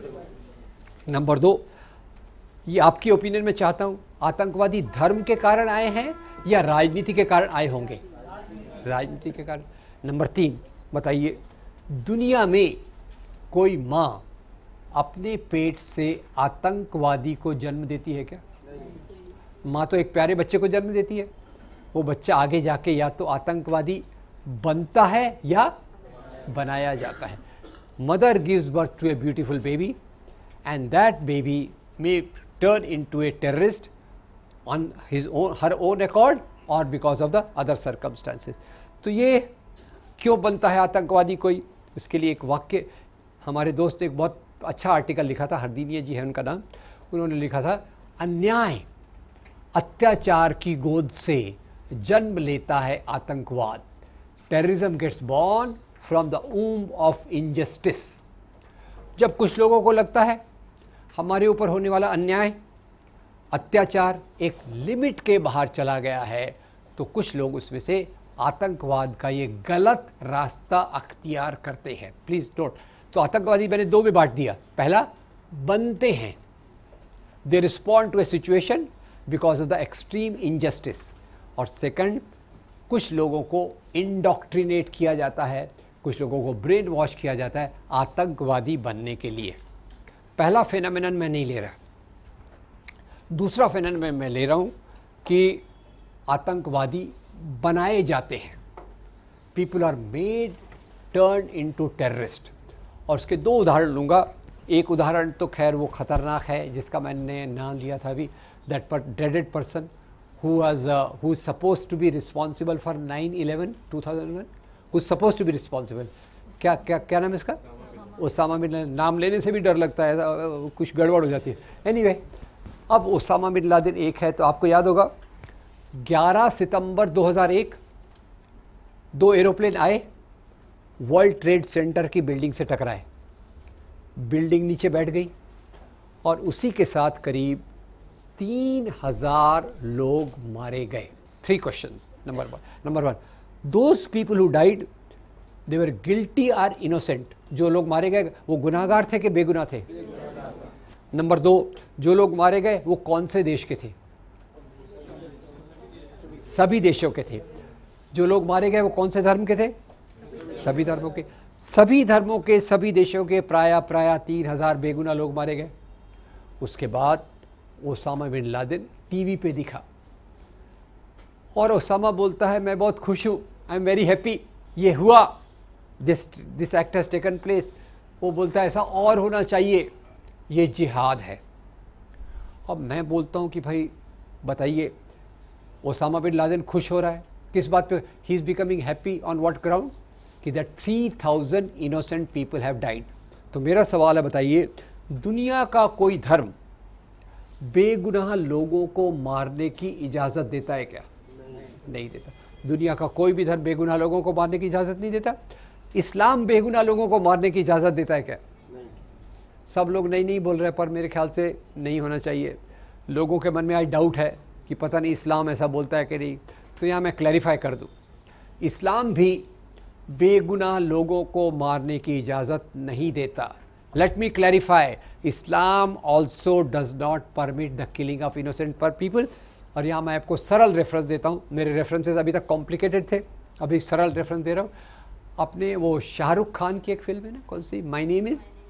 नंबर 2, ये आपकी ओपिनियन में चाहता हूं, आतंकवादी धर्म के कारण आए हैं या राजनीति के कारण आए होंगे? राजनीति के कारण। नंबर 3, बताइए दुनिया में कोई माँ अपने पेट से आतंकवादी को जन्म देती है क्या? माँ तो एक प्यारे बच्चे को जन्म देती है, वो बच्चा आगे जाके या तो आतंकवादी बनता है या बनाया जाता है। Mother gives birth to a beautiful baby and that baby may turn into a terrorist on his own, her own accord और because of the other circumstances. तो ये क्यों बनता है आतंकवादी कोई? इसके लिए एक वाक्य, हमारे दोस्त एक बहुत अच्छा आर्टिकल लिखा था, हरदीनीय जी है उनका नाम, उन्होंने लिखा था अन्याय अत्याचार की गोद से जन्म लेता है आतंकवाद। Terrorism gets born from the womb of injustice. जब कुछ लोगों को लगता है हमारे ऊपर होने वाला अन्याय अत्याचार एक लिमिट के बाहर चला गया है, तो कुछ लोग उसमें से आतंकवाद का ये गलत रास्ता अख्तियार करते हैं। Please note. तो आतंकवादी मैंने 2 में बांट दिया। पहला, बनते हैं, they respond to a situation because of the extreme injustice. और सेकंड, कुछ लोगों को इंडोक्ट्रिनेट किया जाता है, कुछ लोगों को ब्रेन वॉश किया जाता है आतंकवादी बनने के लिए। पहला फेनोमेनन मैं नहीं ले रहा। दूसरा फेनोमेनन मैं ले रहा हूँ कि आतंकवादी बनाए जाते हैं, people are made turn into terrorist. और उसके 2 उदाहरण लूँगा। एक उदाहरण तो खैर वो ख़तरनाक है जिसका मैंने नाम लिया था अभी, दैट डेडेड person who is supposed to be responsible for 9/11 2001, who's supposed to be responsible, क्या नाम है इसका? Osama bin Laden. नाम लेने से भी डर लगता है, कुछ गड़बड़ हो जाती है। एनीवे, अब ओसामा बिन लादेन एक है, तो आपको याद होगा 11 सितंबर 2001 2 एरोप्लेन आए, वर्ल्ड ट्रेड सेंटर की बिल्डिंग से टकराए, बिल्डिंग नीचे बैठ गई और उसी के साथ करीब 3000 लोग मारे गए। 3 questions. Number 1, those people who died they were guilty or innocent? जो लोग मारे गए वो गुनाहगार थे कि बेगुनाह थे? नंबर 2, जो लोग मारे गए वो कौन से देश के थे? सभी देशों के थे। जो लोग मारे गए वो कौन से धर्म के थे? सभी धर्मों के। सभी धर्मों के, सभी देशों के प्राय 3000 बेगुनाह लोग मारे गए। उसके बाद ओसामा बिन लादेन टीवी पे दिखा और ओसामा बोलता है मैं बहुत खुश हूँ, आई एम वेरी हैप्पी, ये हुआ, this act has taken place. वो बोलता है ऐसा और होना चाहिए, ये जिहाद है। अब मैं बोलता हूँ कि भाई बताइए, ओसामा बिन लादेन खुश हो रहा है किस बात पे? He is becoming happy on what ground? कि that 3000 innocent people have died. तो मेरा सवाल है, बताइए दुनिया का कोई धर्म बेगुनाह लोगों को मारने की इजाज़त देता है क्या? नहीं देता। दुनिया का कोई भी धर्म बेगुनाह लोगों को मारने की इजाज़त नहीं देता। इस्लाम बेगुनाह लोगों को मारने की इजाज़त देता है क्या? नहीं। सब लोग नहीं बोल रहे, पर मेरे ख्याल से नहीं होना चाहिए। लोगों के मन में आज डाउट है कि पता नहीं इस्लाम ऐसा बोलता है कि नहीं। तो यहाँ मैं क्लैरिफाई कर दूँ, इस्लाम भी बेगुनाह लोगों को मारने की इजाज़त नहीं देता। Let me clarify, Islam also does not permit the killing of innocent पर पीपल। और यहाँ मैं आपको सरल रेफरेंस देता हूँ, मेरे रेफरेंसेस अभी तक कॉम्प्लिकेटेड थे, अभी सरल रेफरेंस दे रहा हूँ। अपने वो शाहरुख खान की एक फिल्म है ना, कौन सी, माई नेम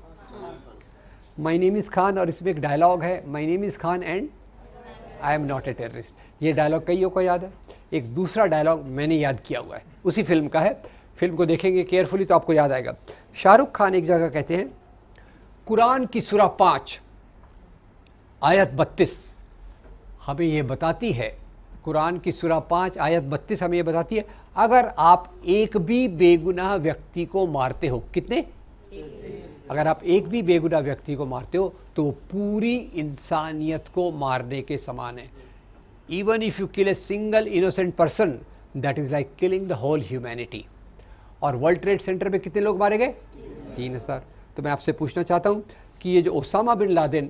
इज़ खान, और इसमें एक डायलॉग है, my name is Khan and I am not a terrorist. ये डायलॉग कईयों को याद है। एक दूसरा डायलॉग मैंने याद किया हुआ है, उसी फिल्म का है, फिल्म को देखेंगे केयरफुली तो आपको याद आएगा। शाहरुख खान एक जगह कहते हैं, कुरान की सूरा 5 आयत 32 हमें ये बताती है, कुरान की सूरा 5 आयत 32 हमें ये बताती है, अगर आप एक भी बेगुनाह व्यक्ति को मारते हो, कितने? अगर आप एक भी बेगुनाह व्यक्ति को मारते हो तो वो पूरी इंसानियत को मारने के समान है। Even if you kill a single innocent person that is like killing the whole humanity. और वर्ल्ड ट्रेड सेंटर पे कितने लोग मारे गए? 3000। तो मैं आपसे पूछना चाहता हूँ कि ये जो ओसामा बिन लादेन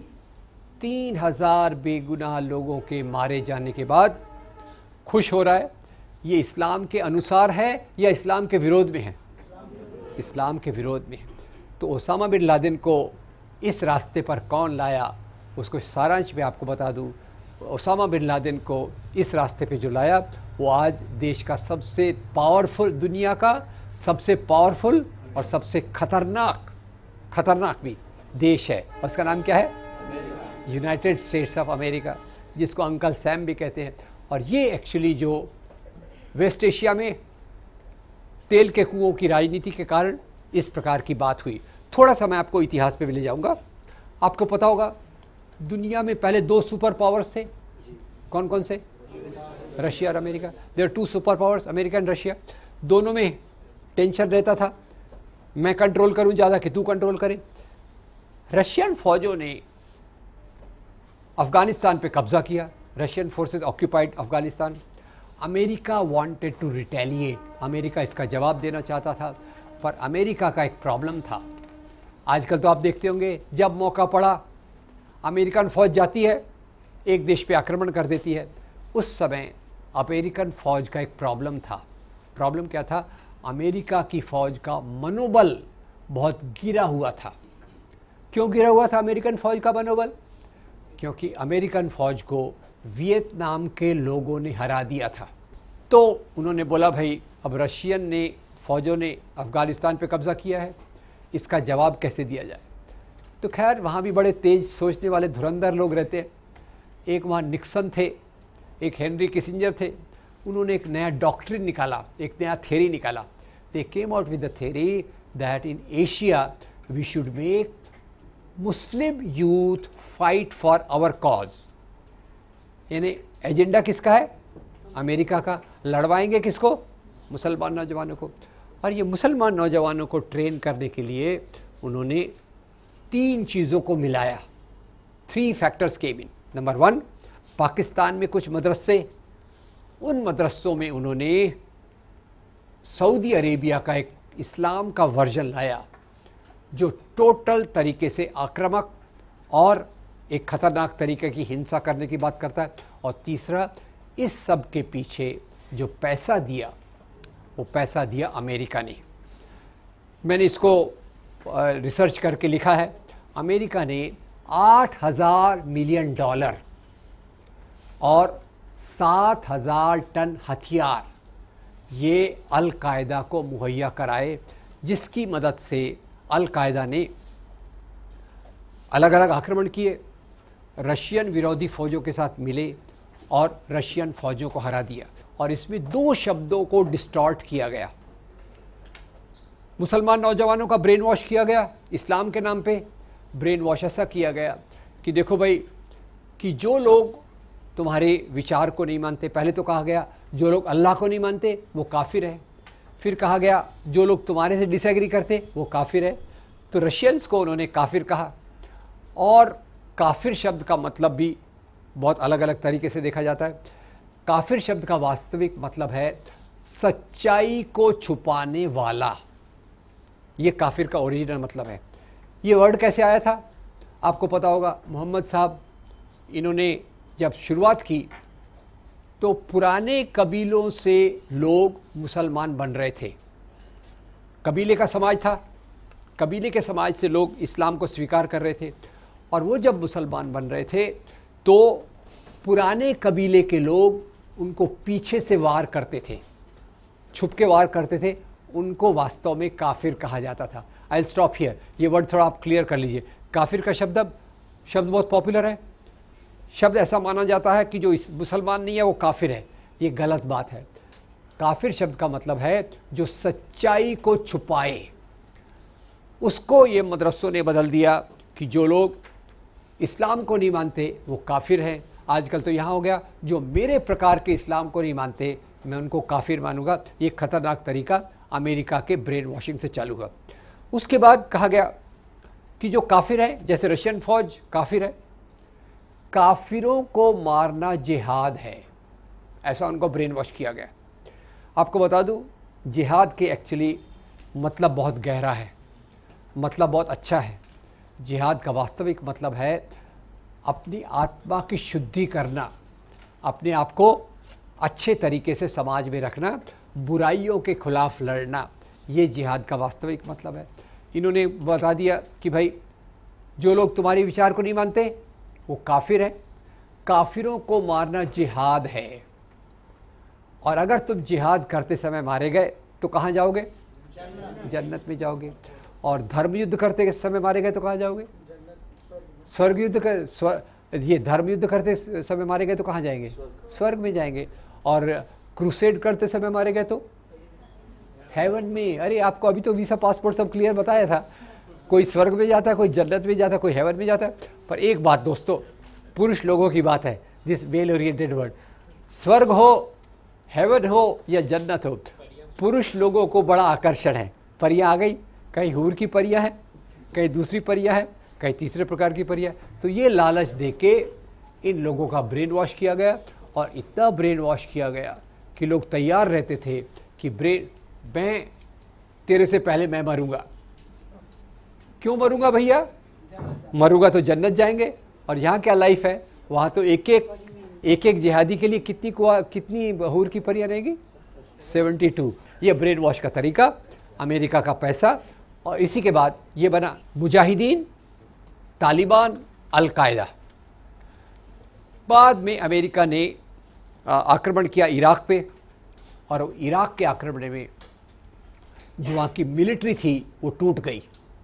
3000 बेगुनाह लोगों के मारे जाने के बाद खुश हो रहा है, ये इस्लाम के अनुसार है या इस्लाम के विरोध में है? इस्लाम के विरोध में है। तो ओसामा बिन लादेन को इस रास्ते पर कौन लाया, उसको सारांश में आपको बता दूं। ओसामा बिन लादेन को इस रास्ते पे जो लाया वो आज देश का सबसे पावरफुल, दुनिया का सबसे पावरफुल और सबसे खतरनाक भी देश है। और उसका नाम क्या है? यूनाइटेड स्टेट्स ऑफ अमेरिका, जिसको अंकल सैम भी कहते हैं। और ये एक्चुअली जो वेस्ट एशिया में तेल के कुओं की राजनीति के कारण इस प्रकार की बात हुई। थोड़ा सा मैं आपको इतिहास पे भी ले जाऊंगा। आपको पता होगा दुनिया में पहले 2 सुपर पावर्स थे, कौन कौन से? रशिया और America. There 2 super powers, America and Russia. दोनों में टेंशन रहता था, मैं कंट्रोल करूं ज़्यादा कि तू कंट्रोल करे। रशियन फौजों ने अफगानिस्तान पे कब्जा किया, Russian forces occupied Afghanistan. America wanted to retaliate, America इसका जवाब देना चाहता था। पर अमेरिका का एक प्रॉब्लम था, आजकल तो आप देखते होंगे जब मौका पड़ा अमेरिकन फौज जाती है, एक देश पे आक्रमण कर देती है। उस समय अमेरिकन फौज का एक प्रॉब्लम था। प्रॉब्लम क्या था? अमेरिका की फौज का मनोबल बहुत गिरा हुआ था। क्यों गिरा हुआ था अमेरिकन फौज का मनोबल? क्योंकि अमेरिकन फौज को वियतनाम के लोगों ने हरा दिया था। तो उन्होंने बोला भाई अब रशियन ने फौजों ने अफ़गानिस्तान पे कब्ज़ा किया है, इसका जवाब कैसे दिया जाए। तो खैर वहाँ भी बड़े तेज़ सोचने वाले धुरंधर लोग रहते हैं। एक वहाँ निक्सन थे, एक हेनरी किसिंजर थे। उन्होंने एक नया डॉक्ट्रिन निकाला, एक नया थ्योरी निकाला। They came out with the theory that in Asia we should make Muslim youth fight for our cause. यानी एजेंडा किसका है? अमेरिका का। लड़वाएंगे किसको? मुसलमान नौजवानों को। और ये मुसलमान नौजवानों को ट्रेन करने के लिए उन्होंने 3 चीज़ों को मिलाया। 3 factors came in. Number 1, Pakistan में कुछ मदरसे, उन मदरसों में उन्होंने सऊदी अरेबिया का एक इस्लाम का वर्जन लाया जो टोटल तरीके से आक्रामक और एक ख़तरनाक तरीके की हिंसा करने की बात करता है। और तीसरा, इस सब के पीछे जो पैसा दिया वो पैसा दिया अमेरिका ने। मैंने इसको रिसर्च करके लिखा है। अमेरिका ने $8,000 मिलियन और 7,000 टन हथियार ये अल कायदा को मुहैया कराए, जिसकी मदद से अल कायदा ने अलग अलग आक्रमण किए, रशियन विरोधी फ़ौजों के साथ मिले और रशियन फ़ौजों को हरा दिया। और इसमें 2 शब्दों को डिस्टॉर्ट किया गया। मुसलमान नौजवानों का ब्रेन वॉश किया गया, इस्लाम के नाम पे ब्रेन वॉश ऐसा किया गया कि देखो भाई कि जो लोग तुम्हारे विचार को नहीं मानते, पहले तो कहा गया जो लोग अल्लाह को नहीं मानते वो काफिर है। फिर कहा गया जो लोग तुम्हारे से डिसएग्री करते वो काफिर है। तो रशियंस को उन्होंने काफिर कहा। और काफिर शब्द का मतलब भी बहुत अलग अलग तरीके से देखा जाता है। काफिर शब्द का वास्तविक मतलब है सच्चाई को छुपाने वाला। ये काफिर का ओरिजिनल मतलब है। ये वर्ड कैसे आया था आपको पता होगा। मोहम्मद साहब इन्होंने जब शुरुआत की तो पुराने कबीलों से लोग मुसलमान बन रहे थे। कबीले का समाज था, कबीले के समाज से लोग इस्लाम को स्वीकार कर रहे थे। और वो जब मुसलमान बन रहे थे तो पुराने कबीले के लोग उनको पीछे से वार करते थे, छुप के वार करते थे। उनको वास्तव में काफिर कहा जाता था। I will stop here. ये वर्ड थोड़ा आप क्लियर कर लीजिए। काफिर का शब्द बहुत पॉपुलर है। शब्द ऐसा माना जाता है कि जो इस मुसलमान नहीं है वो काफिर है। ये गलत बात है। काफिर शब्द का मतलब है जो सच्चाई को छुपाए। उसको ये मदरसों ने बदल दिया कि जो लोग इस्लाम को नहीं मानते वो काफिर हैं। आजकल तो यहाँ हो गया जो मेरे प्रकार के इस्लाम को नहीं मानते मैं उनको काफिर मानूंगा। ये खतरनाक तरीका अमेरिका के ब्रेन वॉशिंग से चालू हुआ। उसके बाद कहा गया कि जो काफिर है, जैसे रशियन फौज काफिर है, काफिरों को मारना जिहाद है, ऐसा उनको ब्रेन वॉश किया गया। आपको बता दूं, जिहाद के एक्चुअली मतलब बहुत गहरा है, मतलब बहुत अच्छा है। जिहाद का वास्तविक मतलब है अपनी आत्मा की शुद्धि करना, अपने आप को अच्छे तरीके से समाज में रखना, बुराइयों के खिलाफ लड़ना, ये जिहाद का वास्तविक मतलब है। इन्होंने बता दिया कि भाई जो लोग तुम्हारे विचार को नहीं मानते वो काफिर है, काफिरों को मारना जिहाद है। और अगर तुम जिहाद करते समय मारे गए तो कहाँ जाओगे? जन्नत में जाओगे। और धर्म युद्ध करते समय मारे गए तो कहाँ जाओगे? स्वर्ग युद्ध कर ये धर्म युद्ध करते समय मारे गए तो कहाँ जाएंगे? स्वर्ग में जाएंगे। और क्रूसेड करते समय मारे गए तो हेवन में। अरे आपको अभी तो वीसा पासपोर्ट सब क्लियर बताया था, कोई स्वर्ग में जाता है, कोई जन्नत में जाता है, कोई हेवन में जाता है। पर एक बात दोस्तों, पुरुष लोगों की बात है, दिस वेल ओरिएंटेड वर्ड, स्वर्ग हो, हेवन हो या जन्नत हो, पुरुष लोगों को बड़ा आकर्षण है। परियां आ गई, कहीं हूर की परियां है, कहीं दूसरी परियां है, कहीं तीसरे प्रकार की परियां। तो ये लालच देके इन लोगों का ब्रेन वॉश किया गया, और इतना ब्रेन वॉश किया गया कि लोग तैयार रहते थे कि मैं तेरे से पहले मैं मरूंगा। क्यों मरूंगा भैया? मरूंगा तो जन्नत जाएंगे, और यहाँ क्या लाइफ है, वहाँ तो एक एक जिहादी के लिए कितनी हूर की परियां रहेगी? 72। ये ब्रेन वॉश का तरीका, अमेरिका का पैसा, और इसी के बाद ये बना मुजाहिदीन, तालिबान, अल-कायदा। बाद में अमेरिका ने आक्रमण किया इराक पे, और इराक के आक्रमण में जो वहाँ की मिलिट्री थी वो टूट गई।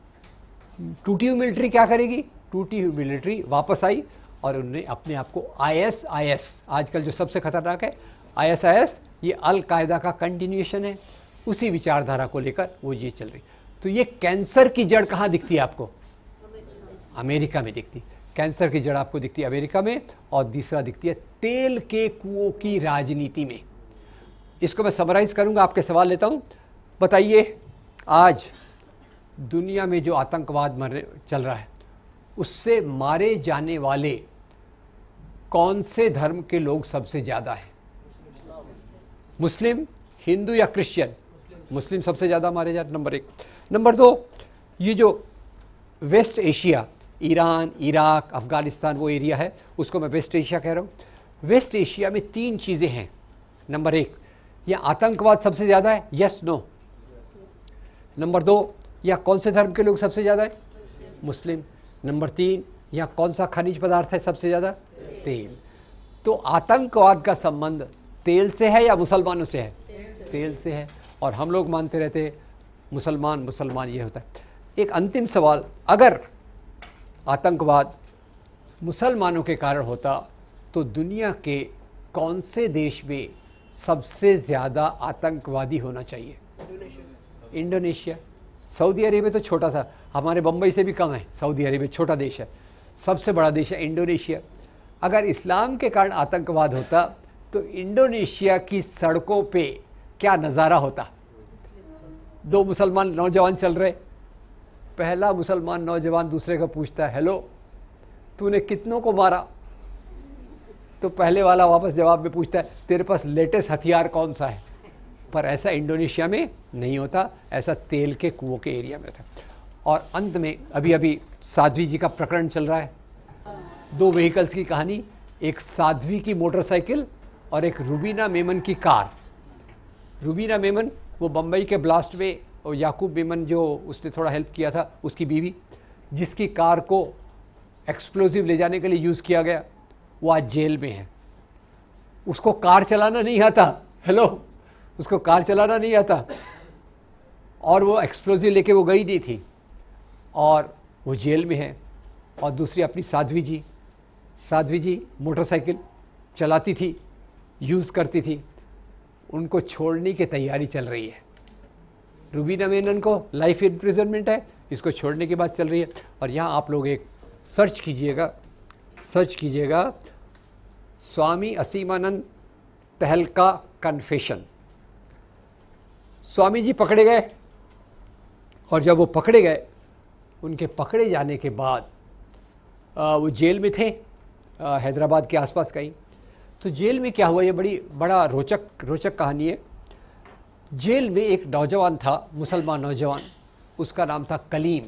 टूटी हुई मिलिट्री क्या करेगी? टूटी हुई मिलिट्री वापस आई, और उन्होंने अपने आप को ISIS, आजकल जो सबसे खतरनाक है ISIS, ये अल-कायदा का कंटिन्यूएशन है, उसी विचारधारा को लेकर वो ये चल रही। तो ये कैंसर की जड़ कहाँ दिखती है आपको? अमेरिका में दिखती। कैंसर की जड़ आपको दिखती है अमेरिका में, और दूसरा दिखती है तेल के कुओं की राजनीति में। इसको मैं समराइज करूंगा, आपके सवाल लेता हूं। बताइए, आज दुनिया में जो आतंकवाद चल रहा है, उससे मारे जाने वाले कौन से धर्म के लोग सबसे ज़्यादा हैं? मुस्लिम, हिंदू या क्रिश्चियन? मुस्लिम सबसे ज़्यादा मारे जा रहे, नंबर 1। नंबर 2, ये जो West Asia, Iran, Iraq, Afghanistan, वो एरिया है, उसको मैं वेस्ट एशिया कह रहा हूँ। वेस्ट एशिया में 3 चीज़ें हैं। नंबर 1, यहाँ आतंकवाद सबसे ज़्यादा है, यस नो? नंबर 2, यहाँ कौन से धर्म के लोग सबसे ज़्यादा है? मुस्लिम। नंबर 3, यहाँ कौन सा खनिज पदार्थ है सबसे ज़्यादा? तेल। तो आतंकवाद का संबंध तेल से है या मुसलमानों से है? तेल से है। और हम लोग मानते रहते मुसलमान ये होता है। एक अंतिम सवाल, अगर आतंकवाद मुसलमानों के कारण होता तो दुनिया के कौन से देश में सबसे ज़्यादा आतंकवादी होना चाहिए? इंडोनेशिया। सऊदी अरेबिया तो छोटा सा, हमारे बम्बई से भी कम है। सऊदी अरेबिया छोटा देश है, सबसे बड़ा देश है इंडोनेशिया। अगर इस्लाम के कारण आतंकवाद होता तो इंडोनेशिया की सड़कों पे क्या नज़ारा होता? 2 मुसलमान नौजवान चल रहे, पहला मुसलमान नौजवान दूसरे को पूछता है, हेलो तूने कितनों को मारा? तो पहले वाला वापस जवाब में पूछता है, तेरे पास लेटेस्ट हथियार कौन सा है? पर ऐसा इंडोनेशिया में नहीं होता, ऐसा तेल के कुओं के एरिया में होता है। और अंत में अभी साध्वी जी का प्रकरण चल रहा है। 2 व्हीकल्स की कहानी, एक साध्वी की मोटरसाइकिल और एक रुबीना मेमन की कार। रुबीना मेमन वो बम्बई के ब्लास्ट में, और याकूब मेमन जो उसने थोड़ा हेल्प किया था, उसकी बीवी, जिसकी कार को एक्सप्लोजिव ले जाने के लिए यूज़ किया गया, वो आज जेल में है। उसको कार चलाना नहीं आता, हेलो, उसको कार चलाना नहीं आता, और वो एक्सप्लोजिव लेके वो गई नहीं थी, और वो जेल में है। और दूसरी अपनी साध्वी जी मोटरसाइकिल चलाती थी, यूज़ करती थी, उनको छोड़ने की तैयारी चल रही है। रुबीना मेनन को लाइफ इम्प्रिजनमेंट है, इसको छोड़ने की बात चल रही है। और यहाँ आप लोग एक सर्च कीजिएगा स्वामी असीमानंद तहलका कन्फेशन। स्वामी जी पकड़े गए, और जब वो पकड़े गए, उनके पकड़े जाने के बाद वो जेल में थे, हैदराबाद के आसपास कहीं। तो जेल में क्या हुआ, ये बड़ा रोचक कहानी है। जेल में एक नौजवान था, मुसलमान नौजवान, उसका नाम था कलीम।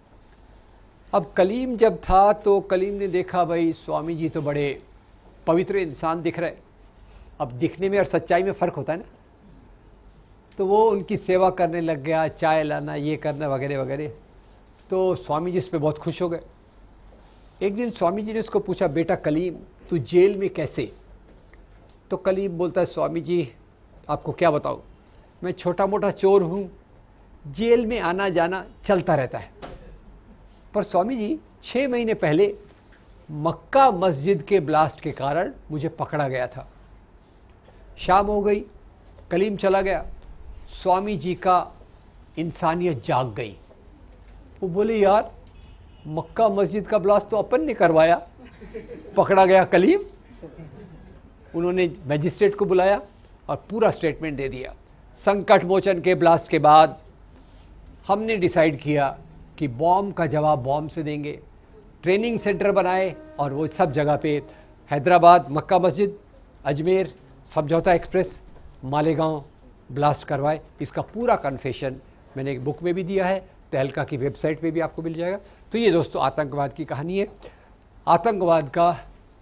अब कलीम जब था तो कलीम ने देखा भाई स्वामी जी तो बड़े पवित्र इंसान दिख रहे। अब दिखने में और सच्चाई में फ़र्क होता है ना। तो वो उनकी सेवा करने लग गया, चाय लाना, ये करना वगैरह वगैरह। तो स्वामी जी इस पर बहुत खुश हो गए। एक दिन स्वामी जी ने उसको पूछा, बेटा कलीम तू जेल में कैसे? तो कलीम बोलता है, स्वामी जी आपको क्या बताऊँ, मैं छोटा मोटा चोर हूँ, जेल में आना जाना चलता रहता है। पर स्वामी जी 6 महीने पहले मक्का मस्जिद के ब्लास्ट के कारण मुझे पकड़ा गया था। शाम हो गई, कलीम चला गया, स्वामी जी का इंसानियत जाग गई। वो बोले यार मक्का मस्जिद का ब्लास्ट तो अपन ने करवाया, पकड़ा गया कलीम। उन्होंने मैजिस्ट्रेट को बुलाया और पूरा स्टेटमेंट दे दिया। संकट मोचन के ब्लास्ट के बाद हमने डिसाइड किया कि बॉम्ब का जवाब बॉम्ब से देंगे। ट्रेनिंग सेंटर बनाए और वो सब जगह पे हैदराबाद, मक्का मस्जिद, अजमेर, समझौता एक्सप्रेस, मालेगांव ब्लास्ट करवाए। इसका पूरा कन्फेशन मैंने एक बुक में भी दिया है, तहलका की वेबसाइट पे भी आपको मिल जाएगा। तो ये दोस्तों आतंकवाद की कहानी है। आतंकवाद का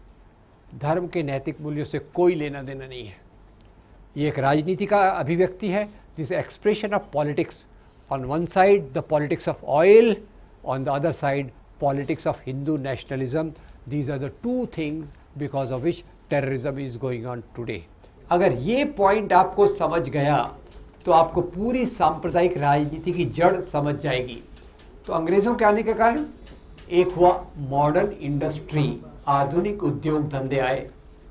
धर्म के नैतिक मूल्यों से कोई लेना देना नहीं है। ये एक राजनीति का अभिव्यक्ति है, this expression of politics. On one side the politics of oil, on the other side politics of Hindu nationalism. These are the two things because of which terrorism is going on today. अगर ये point आपको समझ गया तो आपको पूरी सांप्रदायिक राजनीति की जड़ समझ जाएगी। तो अंग्रेज़ों के आने के कारण एक हुआ मॉडर्न इंडस्ट्री, आधुनिक उद्योग धंधे आए।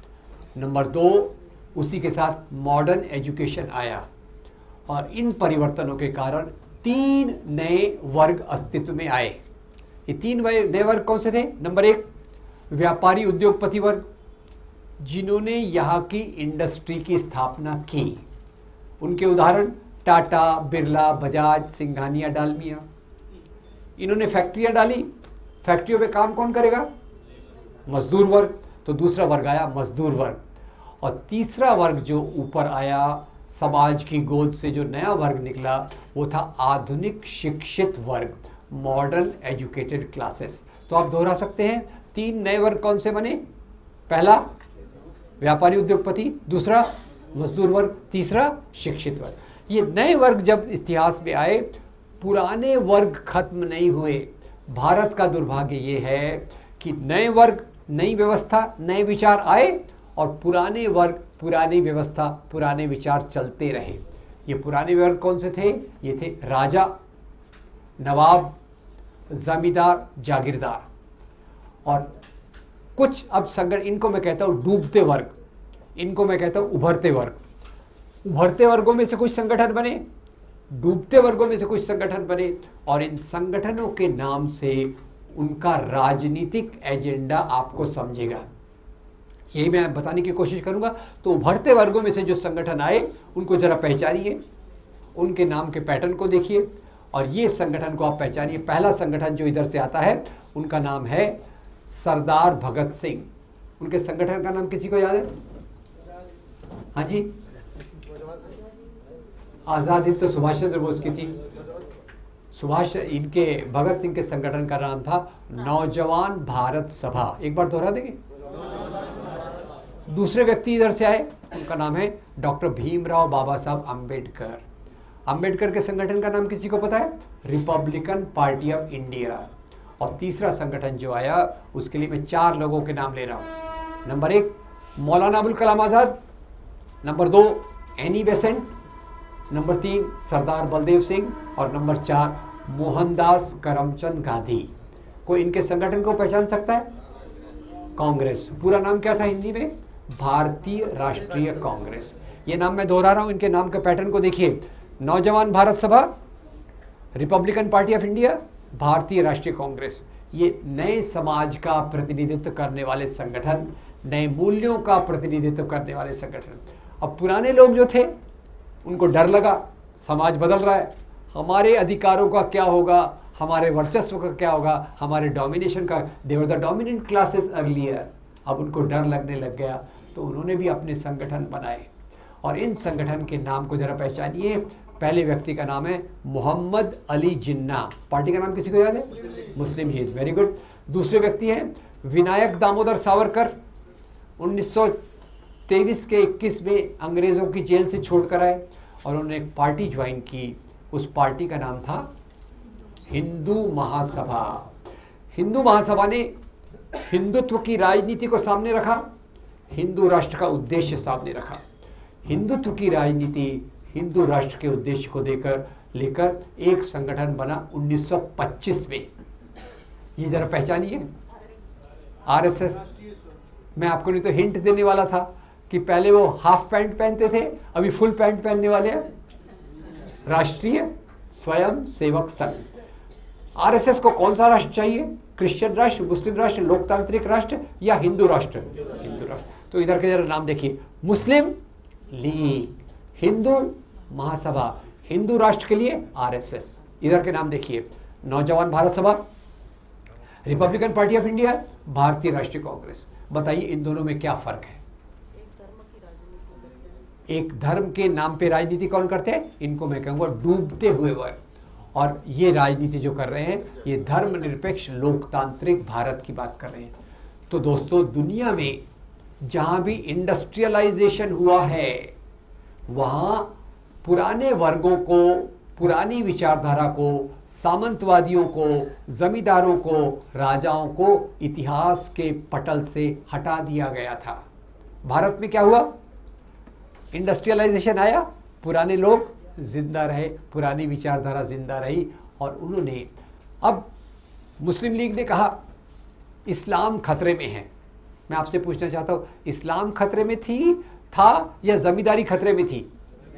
नंबर 2, उसी के साथ मॉडर्न एजुकेशन आया। और इन परिवर्तनों के कारण 3 नए वर्ग अस्तित्व में आए। ये 3 नए वर्ग कौन से थे? नंबर 1, व्यापारी उद्योगपति वर्ग, जिन्होंने यहाँ की इंडस्ट्री की स्थापना की। उनके उदाहरण टाटा, बिरला, बजाज, सिंघानिया, डालमिया। इन्होंने फैक्ट्रियाँ डाली। फैक्ट्रियों पे काम कौन करेगा? मजदूर वर्ग। तो दूसरा वर्ग आया मजदूर वर्ग। और तीसरा वर्ग जो ऊपर आया, समाज की गोद से जो नया वर्ग निकला, वो था आधुनिक शिक्षित वर्ग, मॉडर्न एजुकेटेड क्लासेस। तो आप दोहरा सकते हैं, 3 नए वर्ग कौन से बने? पहला व्यापारी उद्योगपति, दूसरा मजदूर वर्ग, तीसरा शिक्षित वर्ग। ये नए वर्ग जब इतिहास में आए, पुराने वर्ग खत्म नहीं हुए। भारत का दुर्भाग्य ये है कि नए वर्ग, नई व्यवस्था, नए विचार आए और पुराने वर्ग, पुरानी व्यवस्था, पुराने विचार चलते रहे। ये पुराने वर्ग कौन से थे? ये थे राजा, नवाब, जमींदार, जागीरदार। और कुछ अब संगठन, इनको मैं कहता हूँ डूबते वर्ग, इनको मैं कहता हूँ उभरते वर्ग। उभरते वर्गों में से कुछ संगठन बने, डूबते वर्गों में से कुछ संगठन बने, और इन संगठनों के नाम से उनका राजनीतिक एजेंडा आपको समझेगा। यही मैं बताने की कोशिश करूंगा। तो उभरते वर्गों में से जो संगठन आए उनको जरा पहचानिए, उनके नाम के पैटर्न को देखिए और ये संगठन को आप पहचानिए। पहला संगठन जो इधर से आता है उनका नाम है सरदार भगत सिंह। उनके संगठन का नाम किसी को याद है? हाँ जी, आज़ाद हिंद तो सुभाष चंद्र बोस की थी। इनके भगत सिंह के संगठन का नाम था नौजवान भारत सभा। एक बार दोहरा देंगे? दूसरे व्यक्ति इधर से आए, उनका नाम है डॉक्टर भीमराव बाबा साहब अम्बेडकर। अम्बेडकर के संगठन का नाम किसी को पता है? Republican Party of India. और तीसरा संगठन जो आया उसके लिए मैं 4 लोगों के नाम ले रहा हूँ। Number 1 Maulana Abul Kalam Azad, number 2 Annie Besant, number 3 Sardar Baldev Singh और नंबर 4 मोहनदास करमचंद गांधी। कोई इनके संगठन को पहचान सकता है? कांग्रेस। पूरा नाम क्या था हिंदी में? भारतीय राष्ट्रीय कांग्रेस। ये नाम मैं दोहरा रहा हूँ, इनके नाम के पैटर्न को देखिए। नौजवान भारत सभा, रिपब्लिकन पार्टी ऑफ इंडिया, भारतीय राष्ट्रीय कांग्रेस। ये नए समाज का प्रतिनिधित्व करने वाले संगठन, नए मूल्यों का प्रतिनिधित्व करने वाले संगठन। अब पुराने लोग जो थे उनको डर लगा, समाज बदल रहा है, हमारे अधिकारों का क्या होगा, हमारे वर्चस्व का क्या होगा, हमारे डोमिनेशन का। They were the dominant classes earlier. अब उनको डर लगने लग गया, तो उन्होंने भी अपने संगठन बनाए। और इन संगठन के नाम को ज़रा पहचानिए। पहले व्यक्ति का नाम है मोहम्मद अली जिन्ना। पार्टी का नाम किसी को याद है? Muslim League, very good. दूसरे व्यक्ति हैं विनायक दामोदर सावरकर। 1923 के 21 में अंग्रेज़ों की जेल से छोड़कर आए और उन्होंने एक पार्टी ज्वाइन की। उस पार्टी का नाम था हिंदू महासभा। हिंदू महासभा ने हिंदुत्व की राजनीति को सामने रखा, हिंदू राष्ट्र का उद्देश्य सामने रखा। हिंदुत्व की राजनीति हिंदू राष्ट्र के उद्देश्य को लेकर एक संगठन बना 1925 में। ये जरा पहचानिए, आरएसएस। मैं आपको नहीं तो हिंट देने वाला था कि पहले वो हाफ पैंट पहनते थे, अभी फुल पैंट पहनने वाले हैं। राष्ट्रीय स्वयं सेवक संघ। आरएसएस को कौन सा राष्ट्र चाहिए? क्रिश्चियन राष्ट्र, मुस्लिम राष्ट्र, लोकतांत्रिक राष्ट्र या हिंदू राष्ट्र? हिंदू राष्ट्र। तो इधर के जरा नाम देखिए, मुस्लिम लीग, हिंदू महासभा, हिंदू राष्ट्र के लिए आरएसएस। इधर के नाम देखिए, नौजवान भारत सभा, रिपब्लिकन पार्टी ऑफ इंडिया, भारतीय राष्ट्रीय कांग्रेस। बताइए इन दोनों में क्या फर्क है? एक धर्म के नाम पे राजनीति कौन करते हैं? इनको मैं कहूँगा डूबते हुए वर्ग। और ये राजनीति जो कर रहे हैं ये धर्मनिरपेक्ष लोकतांत्रिक भारत की बात कर रहे हैं। तो दोस्तों, दुनिया में जहाँ भी इंडस्ट्रियलाइजेशन हुआ है वहाँ पुराने वर्गों को, पुरानी विचारधारा को, सामंतवादियों को, जमींदारों को, राजाओं को इतिहास के पटल से हटा दिया गया था। भारत में क्या हुआ? इंडस्ट्रियलाइजेशन आया, पुराने लोग जिंदा रहे, पुरानी विचारधारा जिंदा रही। और उन्होंने, अब मुस्लिम लीग ने कहा इस्लाम खतरे में है। मैं आपसे पूछना चाहता हूँ, इस्लाम खतरे में था या जमींदारी खतरे में थी?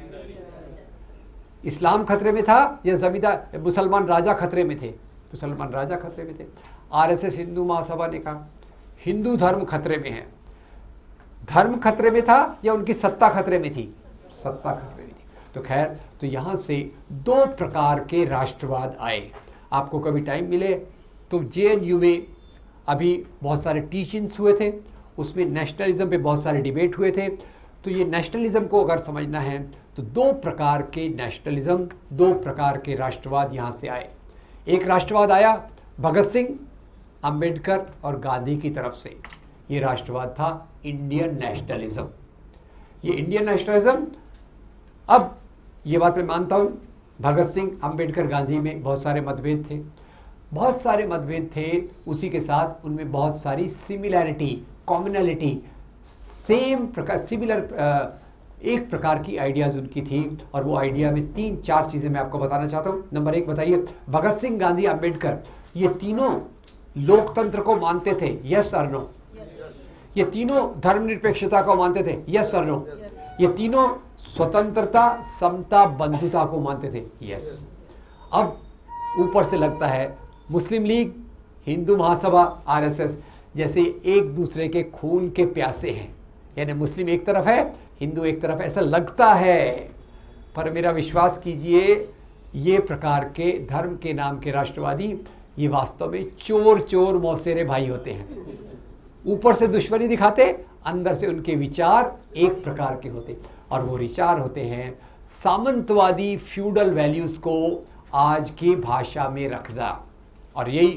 इस्लाम खतरे में था या जमींदार मुसलमान राजा खतरे में थे? मुसलमान राजा खतरे में थे। आरएसएस हिंदू महासभा ने कहा हिंदू धर्म खतरे में है। धर्म खतरे में था या उनकी सत्ता खतरे में थी? सत्ता खतरे में थी। तो खैर, तो यहाँ से दो प्रकार के राष्ट्रवाद आए। आपको कभी टाइम मिले तो जेएनयू में अभी बहुत सारे टीचिंग्स हुए थे, उसमें नेशनलिज्म पे बहुत सारे डिबेट हुए थे। तो ये नेशनलिज्म को अगर समझना है तो दो प्रकार के नेशनलिज्म, दो प्रकार के राष्ट्रवाद यहाँ से आए। एक राष्ट्रवाद आया भगत सिंह, अंबेडकर और गांधी की तरफ से। ये राष्ट्रवाद था इंडियन नेशनलिज्म। ये इंडियन नेशनलिज्म, अब ये बात मैं मानता हूँ भगत सिंह, अंबेडकर, गांधी में बहुत सारे मतभेद थे, बहुत सारे मतभेद थे। उसी के साथ उनमें बहुत सारी सिमिलैरिटी, कॉमनैलिटी, सेम प्रकार, सिमिलर एक प्रकार की आइडियाज़ उनकी थी। और वो आइडिया में 3-4 चीज़ें मैं आपको बताना चाहता हूँ। नंबर 1 बताइए, भगत सिंह, गांधी, अंबेडकर ये तीनों लोकतंत्र को मानते थे, यस और नो? ये तीनों धर्मनिरपेक्षता को मानते थे, यस और नो? ये तीनों स्वतंत्रता, समता, बंधुता को मानते थे, यस। अब ऊपर से लगता है Muslim League, Hindu Mahasabha, RSS जैसे एक दूसरे के खून के प्यासे हैं। यानी मुस्लिम एक तरफ है, हिंदू एक तरफ, ऐसा लगता है। पर मेरा विश्वास कीजिए, ये प्रकार के धर्म के नाम के राष्ट्रवादी ये वास्तव में चोर चोर मौसेरे भाई होते हैं। ऊपर से दुश्मनी दिखाते, अंदर से उनके विचार एक प्रकार के होते। और वो विचार होते हैं सामंतवादी फ्यूडल वैल्यूज़ को आज की भाषा में रखना। और यही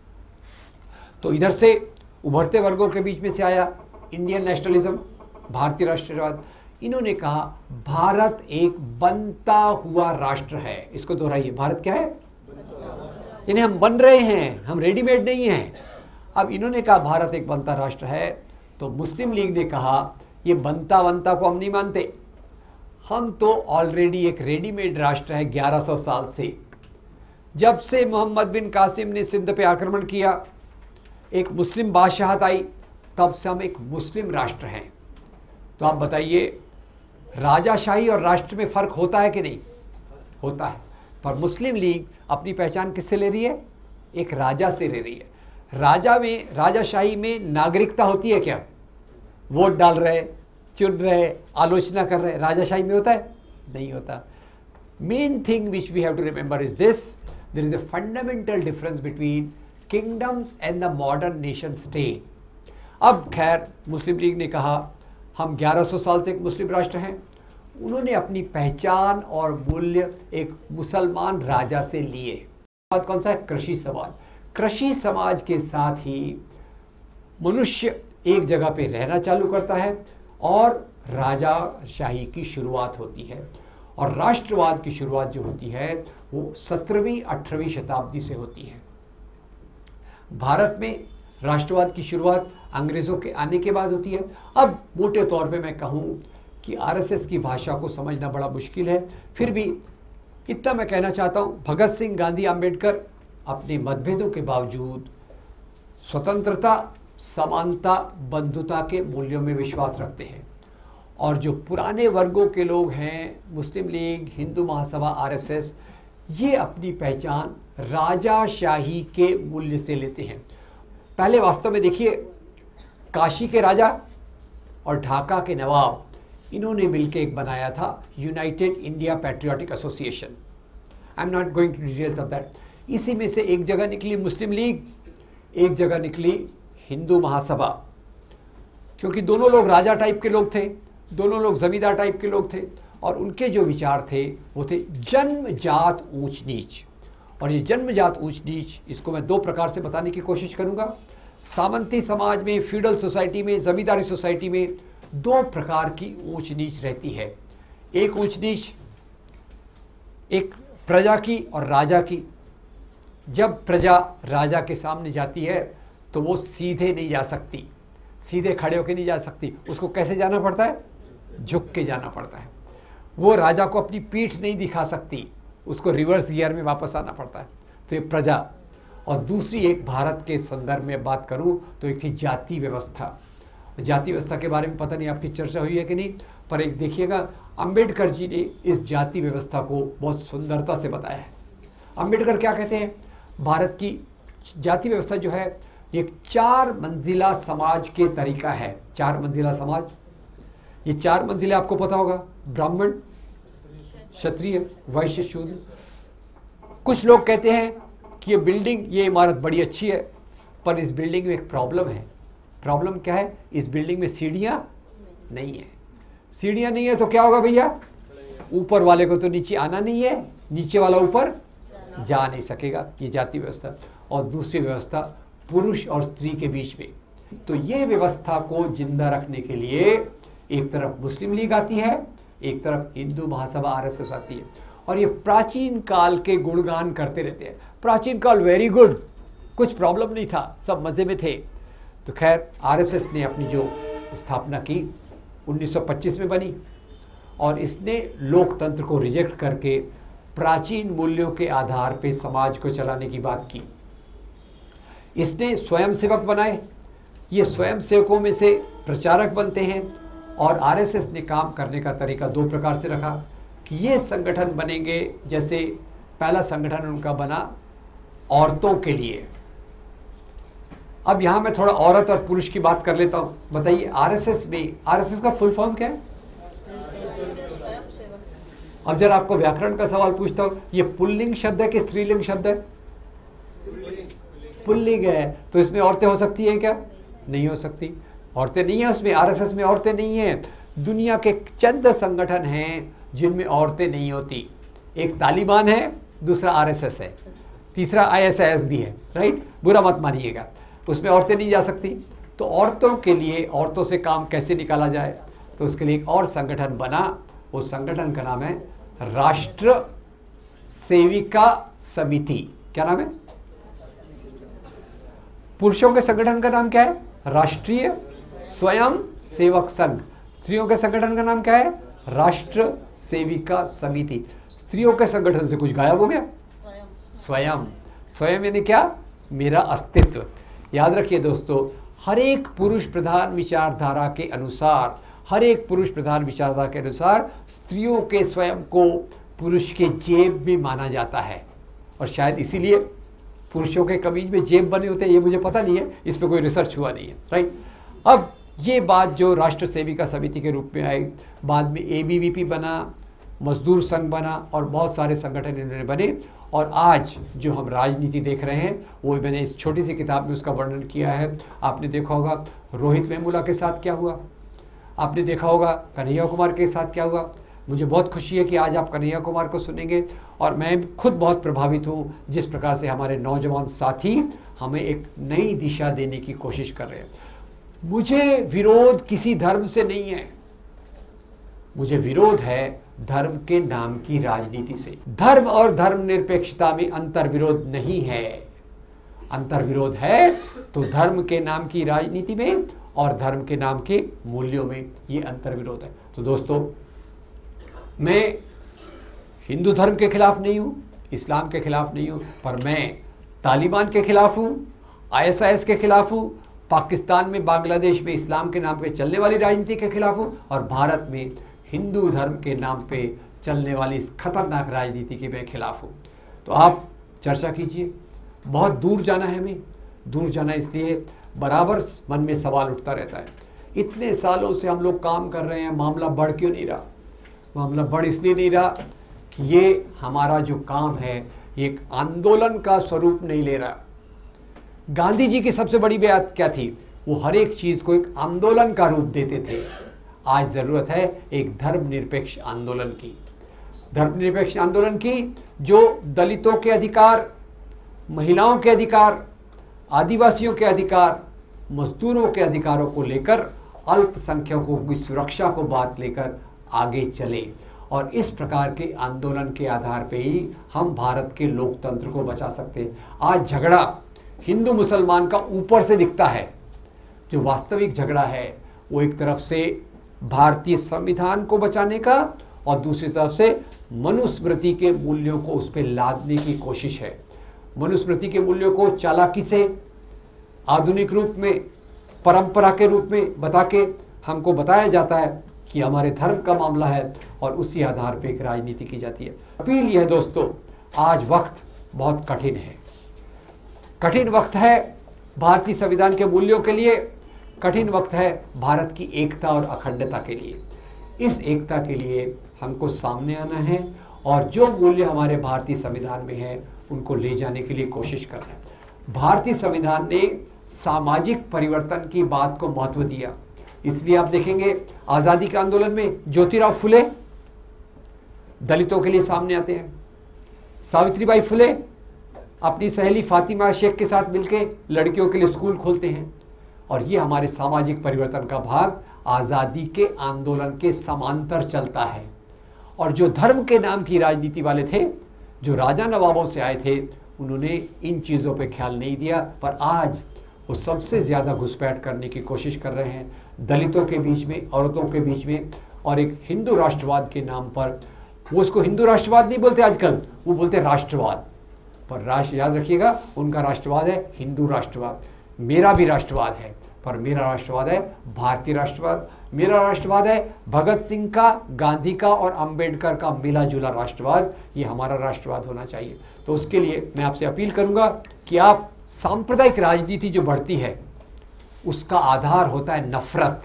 तो इधर से उभरते वर्गों के बीच में से आया इंडियन नेशनलिज्म, भारतीय राष्ट्रवाद। इन्होंने कहा भारत एक बनता हुआ राष्ट्र है। इसको दोहराइए, भारत क्या है? यानी हम बन रहे हैं, हम रेडीमेड नहीं हैं। अब इन्होंने कहा भारत एक बनता राष्ट्र है, तो मुस्लिम लीग ने कहा ये बनता को हम नहीं मानते, हम तो ऑलरेडी एक रेडीमेड राष्ट्र है 1100 साल से। जब से मोहम्मद बिन कासिम ने सिंध पे आक्रमण किया, एक मुस्लिम बादशाहत आई, तब से हम एक मुस्लिम राष्ट्र हैं। तो आप बताइए, राजाशाही और राष्ट्र में फ़र्क होता है कि नहीं? होता है। पर मुस्लिम लीग अपनी पहचान किससे ले रही है? एक राजा से ले रही है। राजाशाही में नागरिकता होती है क्या? वोट डाल रहे, चुन रहे, आलोचना कर रहे, राजाशाही में होता है? नहीं होता। Main thing which we have to remember is this, there is a fundamental difference between kingdoms and the modern nation state. अब खैर मुस्लिम लीग ने कहा हम 1100 साल से एक मुस्लिम राष्ट्र हैं। उन्होंने अपनी पहचान और मूल्य एक मुसलमान राजा से लिए। बात कौन सा है? कृषि समाज। कृषि समाज के साथ ही मनुष्य एक जगह पे रहना चालू करता है और राजाशाही की शुरुआत होती है। और राष्ट्रवाद की शुरुआत जो होती है वो 17वीं 18वीं शताब्दी से होती है। भारत में राष्ट्रवाद की शुरुआत अंग्रेज़ों के आने के बाद होती है। अब मोटे तौर पे मैं कहूँ कि आरएसएस की भाषा को समझना बड़ा मुश्किल है, फिर भी इतना मैं कहना चाहता हूँ, भगत सिंह, गांधी, आम्बेडकर अपने मतभेदों के बावजूद स्वतंत्रता, समानता, बंधुता के मूल्यों में विश्वास रखते हैं। और जो पुराने वर्गों के लोग हैं, Muslim League, Hindu Mahasabha, RSS, ये अपनी पहचान राजाशाही के मूल्य से लेते हैं। पहले वास्तव में देखिए, काशी के राजा और ढाका के नवाब, इन्होंने मिलकर एक बनाया था United India Patriotic Association. I am not going to details of that. इसी में से एक जगह निकली मुस्लिम लीग, एक जगह निकली हिंदू महासभा, क्योंकि दोनों लोग राजा टाइप के लोग थे, दोनों लोग जमींदार टाइप के लोग थे, और उनके जो विचार थे वो थे जन्मजात ऊंच नीच। और ये जन्मजात ऊंच नीच, इसको मैं दो प्रकार से बताने की कोशिश करूंगा। सामंती समाज में, फ्यूडल सोसाइटी में, जमींदारी सोसाइटी में दो प्रकार की ऊंच नीच रहती है। एक ऊंच नीच एक प्रजा की और राजा की। जब प्रजा राजा के सामने जाती है तो वो सीधे नहीं जा सकती, सीधे खड़े होकर नहीं जा सकती, उसको कैसे जाना पड़ता है? झुक के जाना पड़ता है। वो राजा को अपनी पीठ नहीं दिखा सकती, उसको रिवर्स गियर में वापस आना पड़ता है। तो ये प्रजा। और दूसरी, एक भारत के संदर्भ में बात करूं तो एक थी जाति व्यवस्था। जाति व्यवस्था के बारे में पता नहीं आपकी चर्चा हुई है कि नहीं, पर एक देखिएगा, अंबेडकर जी ने इस जाति व्यवस्था को बहुत सुंदरता से बताया है। अंबेडकर क्या कहते हैं? भारत की जाति व्यवस्था जो है एक 4 मंजिला समाज के तरीका है। 4 मंजिला समाज। ये 4 मंजिले आपको पता होगा, ब्राह्मण, क्षत्रिय, वैश्य, शूद्र। कुछ लोग कहते हैं कि ये बिल्डिंग, ये इमारत बड़ी अच्छी है, पर इस बिल्डिंग में एक प्रॉब्लम है। प्रॉब्लम क्या है? इस बिल्डिंग में सीढ़ियां नहीं है। सीढ़ियां नहीं है तो क्या होगा भैया? ऊपर वाले को तो नीचे आना नहीं है, नीचे वाला ऊपर जा नहीं सकेगा। ये जाति व्यवस्था। और दूसरी व्यवस्था पुरुष और स्त्री के बीच में। तो ये व्यवस्था को जिंदा रखने के लिए एक तरफ मुस्लिम लीग आती है, एक तरफ हिंदू महासभा आरएसएस आती है, और ये प्राचीन काल के गुणगान करते रहते हैं। प्राचीन काल वेरी गुड, कुछ प्रॉब्लम नहीं था, सब मज़े में थे। तो खैर आरएसएस ने अपनी जो स्थापना की 1925 में बनी, और इसने लोकतंत्र को रिजेक्ट करके प्राचीन मूल्यों के आधार पे समाज को चलाने की बात की। इसने स्वयंसेवक बनाए। ये स्वयंसेवकों में से प्रचारक बनते हैं। और आरएसएस ने काम करने का तरीका 2 प्रकार से रखा कि ये संगठन बनेंगे, जैसे पहला संगठन उनका बना औरतों के लिए। अब यहाँ मैं थोड़ा औरत और पुरुष की बात कर लेता हूँ। बताइए, आरएसएस में, आरएसएस का फुल फॉर्म क्या है? अब जरा आपको व्याकरण का सवाल पूछता हूँ, ये पुल्लिंग शब्द है कि स्त्रीलिंग शब्द है? पुल्लिंग है। तो इसमें औरतें हो सकती हैं क्या? नहीं हो सकती। औरतें नहीं है उसमें, आरएसएस में औरतें नहीं हैं। दुनिया के चंद संगठन हैं जिनमें औरतें नहीं होती। एक तालिबान है, दूसरा आरएसएस है, तीसरा आईएसआईएस भी है, राइट? बुरा मत मानिएगा, उसमें औरतें नहीं जा सकती। तो औरतों के लिए, औरतों से काम कैसे निकाला जाए, तो उसके लिए एक और संगठन बना। उस संगठन का नाम है राष्ट्र सेविका समिति। क्या नाम है? पुरुषों के संगठन का नाम क्या है? राष्ट्रीय स्वयं सेवक संघ। स्त्रियों के संगठन का नाम क्या है? राष्ट्र सेविका समिति। स्त्रियों के संगठन से कुछ गायब हो गया? स्वयं। स्वयं यानी क्या? मेरा अस्तित्व। याद रखिए दोस्तों, हर एक पुरुष प्रधान विचारधारा के अनुसार, हर एक पुरुष प्रधान विचारधारा के अनुसार स्त्रियों के स्वयं को पुरुष के जेब में माना जाता है। और शायद इसीलिए पुरुषों के कमीज में जेब बने होते हैं, ये मुझे पता नहीं है, इस पर कोई रिसर्च हुआ नहीं है, राइट? अब ये बात जो राष्ट्र सेविका समिति के रूप में आई, बाद में एबीवीपी बना, मजदूर संघ बना और बहुत सारे संगठन इन्होंने बने। और आज जो हम राजनीति देख रहे हैं वो मैंने इस छोटी सी किताब में उसका वर्णन किया है। आपने देखा होगा रोहित वेमुला के साथ क्या हुआ, आपने देखा होगा कन्हैया कुमार के साथ क्या हुआ। मुझे बहुत खुशी है कि आज आप कन्हैया कुमार को सुनेंगे और मैं खुद बहुत प्रभावित हूँ जिस प्रकार से हमारे नौजवान साथी हमें एक नई दिशा देने की कोशिश कर रहे हैं। मुझे विरोध किसी धर्म से नहीं है, मुझे विरोध है धर्म के नाम की राजनीति से। धर्म और धर्मनिरपेक्षता में अंतर्विरोध नहीं है, अंतर्विरोध है तो धर्म के नाम की राजनीति में और धर्म के नाम के मूल्यों में, ये अंतर्विरोध है। तो दोस्तों, मैं हिंदू धर्म के खिलाफ नहीं हूँ, इस्लाम के खिलाफ नहीं हूँ, पर मैं तालिबान के खिलाफ हूँ, ISIS के खिलाफ हूँ, पाकिस्तान में बांग्लादेश में इस्लाम के नाम पे चलने वाली राजनीति के खिलाफ हूँ, और भारत में हिंदू धर्म के नाम पे चलने वाली इस खतरनाक राजनीति के मैं खिलाफ हूँ। तो आप चर्चा कीजिए। बहुत दूर जाना है हमें, दूर जाना इसलिए बराबर मन में सवाल उठता रहता है, इतने सालों से हम लोग काम कर रहे हैं, मामला बढ़ क्यों नहीं रहा? मामला बढ़ इसलिए नहीं रहा कि ये हमारा जो काम है ये एक आंदोलन का स्वरूप नहीं ले रहा। गांधी जी की सबसे बड़ी बात क्या थी? वो हर एक चीज़ को एक आंदोलन का रूप देते थे। आज ज़रूरत है एक धर्मनिरपेक्ष आंदोलन की, धर्मनिरपेक्ष आंदोलन की जो दलितों के अधिकार, महिलाओं के अधिकार, आदिवासियों के अधिकार, मजदूरों के अधिकारों को लेकर, अल्पसंख्यकों की सुरक्षा को बात लेकर आगे चले। और इस प्रकार के आंदोलन के आधार पे ही हम भारत के लोकतंत्र को बचा सकते हैं। आज झगड़ा हिंदू मुसलमान का ऊपर से दिखता है, जो वास्तविक झगड़ा है वो एक तरफ से भारतीय संविधान को बचाने का और दूसरी तरफ से मनुस्मृति के मूल्यों को उस पर लादने की कोशिश है। मनुस्मृति के मूल्यों को चालाकी से आधुनिक रूप में, परंपरा के रूप में बता के हमको बताया जाता है कि हमारे धर्म का मामला है और उसी आधार पर एक राजनीति की जाती है। अपील यह है दोस्तों, आज वक्त बहुत कठिन है, कठिन वक्त है भारतीय संविधान के मूल्यों के लिए, कठिन वक्त है भारत की एकता और अखंडता के लिए। इस एकता के लिए हमको सामने आना है और जो मूल्य हमारे भारतीय संविधान में है उनको ले जाने के लिए कोशिश करना है। भारतीय संविधान ने सामाजिक परिवर्तन की बात को महत्व दिया, इसलिए आप देखेंगे आज़ादी के आंदोलन में ज्योतिराव फुले दलितों के लिए सामने आते हैं, सावित्रीबाई फुले अपनी सहेली फातिमा शेख के साथ मिलकर लड़कियों के लिए स्कूल खोलते हैं। और ये हमारे सामाजिक परिवर्तन का भाग आज़ादी के आंदोलन के समांतर चलता है। और जो धर्म के नाम की राजनीति वाले थे, जो राजा नवाबों से आए थे, उन्होंने इन चीज़ों पे ख्याल नहीं दिया, पर आज वो सबसे ज़्यादा घुसपैठ करने की कोशिश कर रहे हैं दलितों के बीच में, औरतों के बीच में, और एक हिंदू राष्ट्रवाद के नाम पर। वो उसको हिंदू राष्ट्रवाद नहीं बोलते आजकल, वो बोलते राष्ट्रवाद। पर राष्ट्र, याद रखिएगा, उनका राष्ट्रवाद है हिंदू राष्ट्रवाद। मेरा भी राष्ट्रवाद है, पर मेरा राष्ट्रवाद है भारतीय राष्ट्रवाद। मेरा राष्ट्रवाद है भगत सिंह का, गांधी का और अंबेडकर का मिला जुला राष्ट्रवाद। ये हमारा राष्ट्रवाद होना चाहिए। तो उसके लिए मैं आपसे अपील करूंगा कि आप, सांप्रदायिक राजनीति जो बढ़ती है उसका आधार होता है नफरत।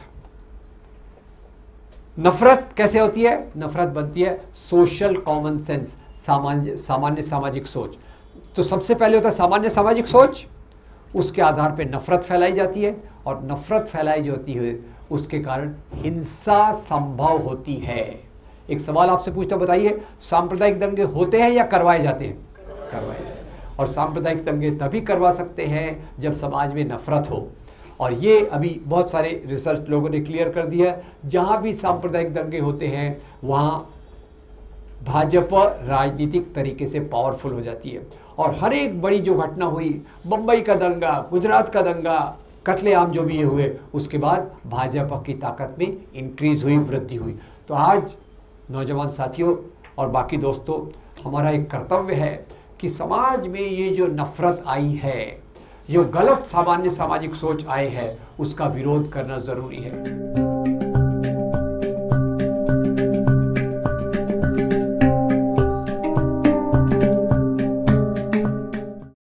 नफरत कैसे होती है? नफरत बनती है सोशल कॉमन सेंस, सामान्य सामाजिक सोच। तो सबसे पहले होता है सामान्य सामाजिक सोच, उसके आधार पे नफरत फैलाई जाती है, और नफरत फैलाई जो होती है उसके कारण हिंसा संभव होती है। एक सवाल आपसे पूछता, बताइए, सांप्रदायिक दंगे होते हैं या करवाए जाते हैं? करवाए जाते हैं। और सांप्रदायिक दंगे तभी करवा सकते हैं जब समाज में नफरत हो। और ये अभी बहुत सारे रिसर्च लोगों ने क्लियर कर दिया है, जहाँ भी सांप्रदायिक दंगे होते हैं वहाँ भाजपा राजनीतिक तरीके से पावरफुल हो जाती है। और हर एक बड़ी जो घटना हुई, बम्बई का दंगा, गुजरात का दंगा, कत्लेआम जो भी ये हुए, उसके बाद भाजपा की ताकत में इंक्रीज हुई, वृद्धि हुई। तो आज नौजवान साथियों और बाकी दोस्तों, हमारा एक कर्तव्य है कि समाज में ये जो नफरत आई है, जो गलत सामान्य सामाजिक सोच आए है, उसका विरोध करना ज़रूरी है।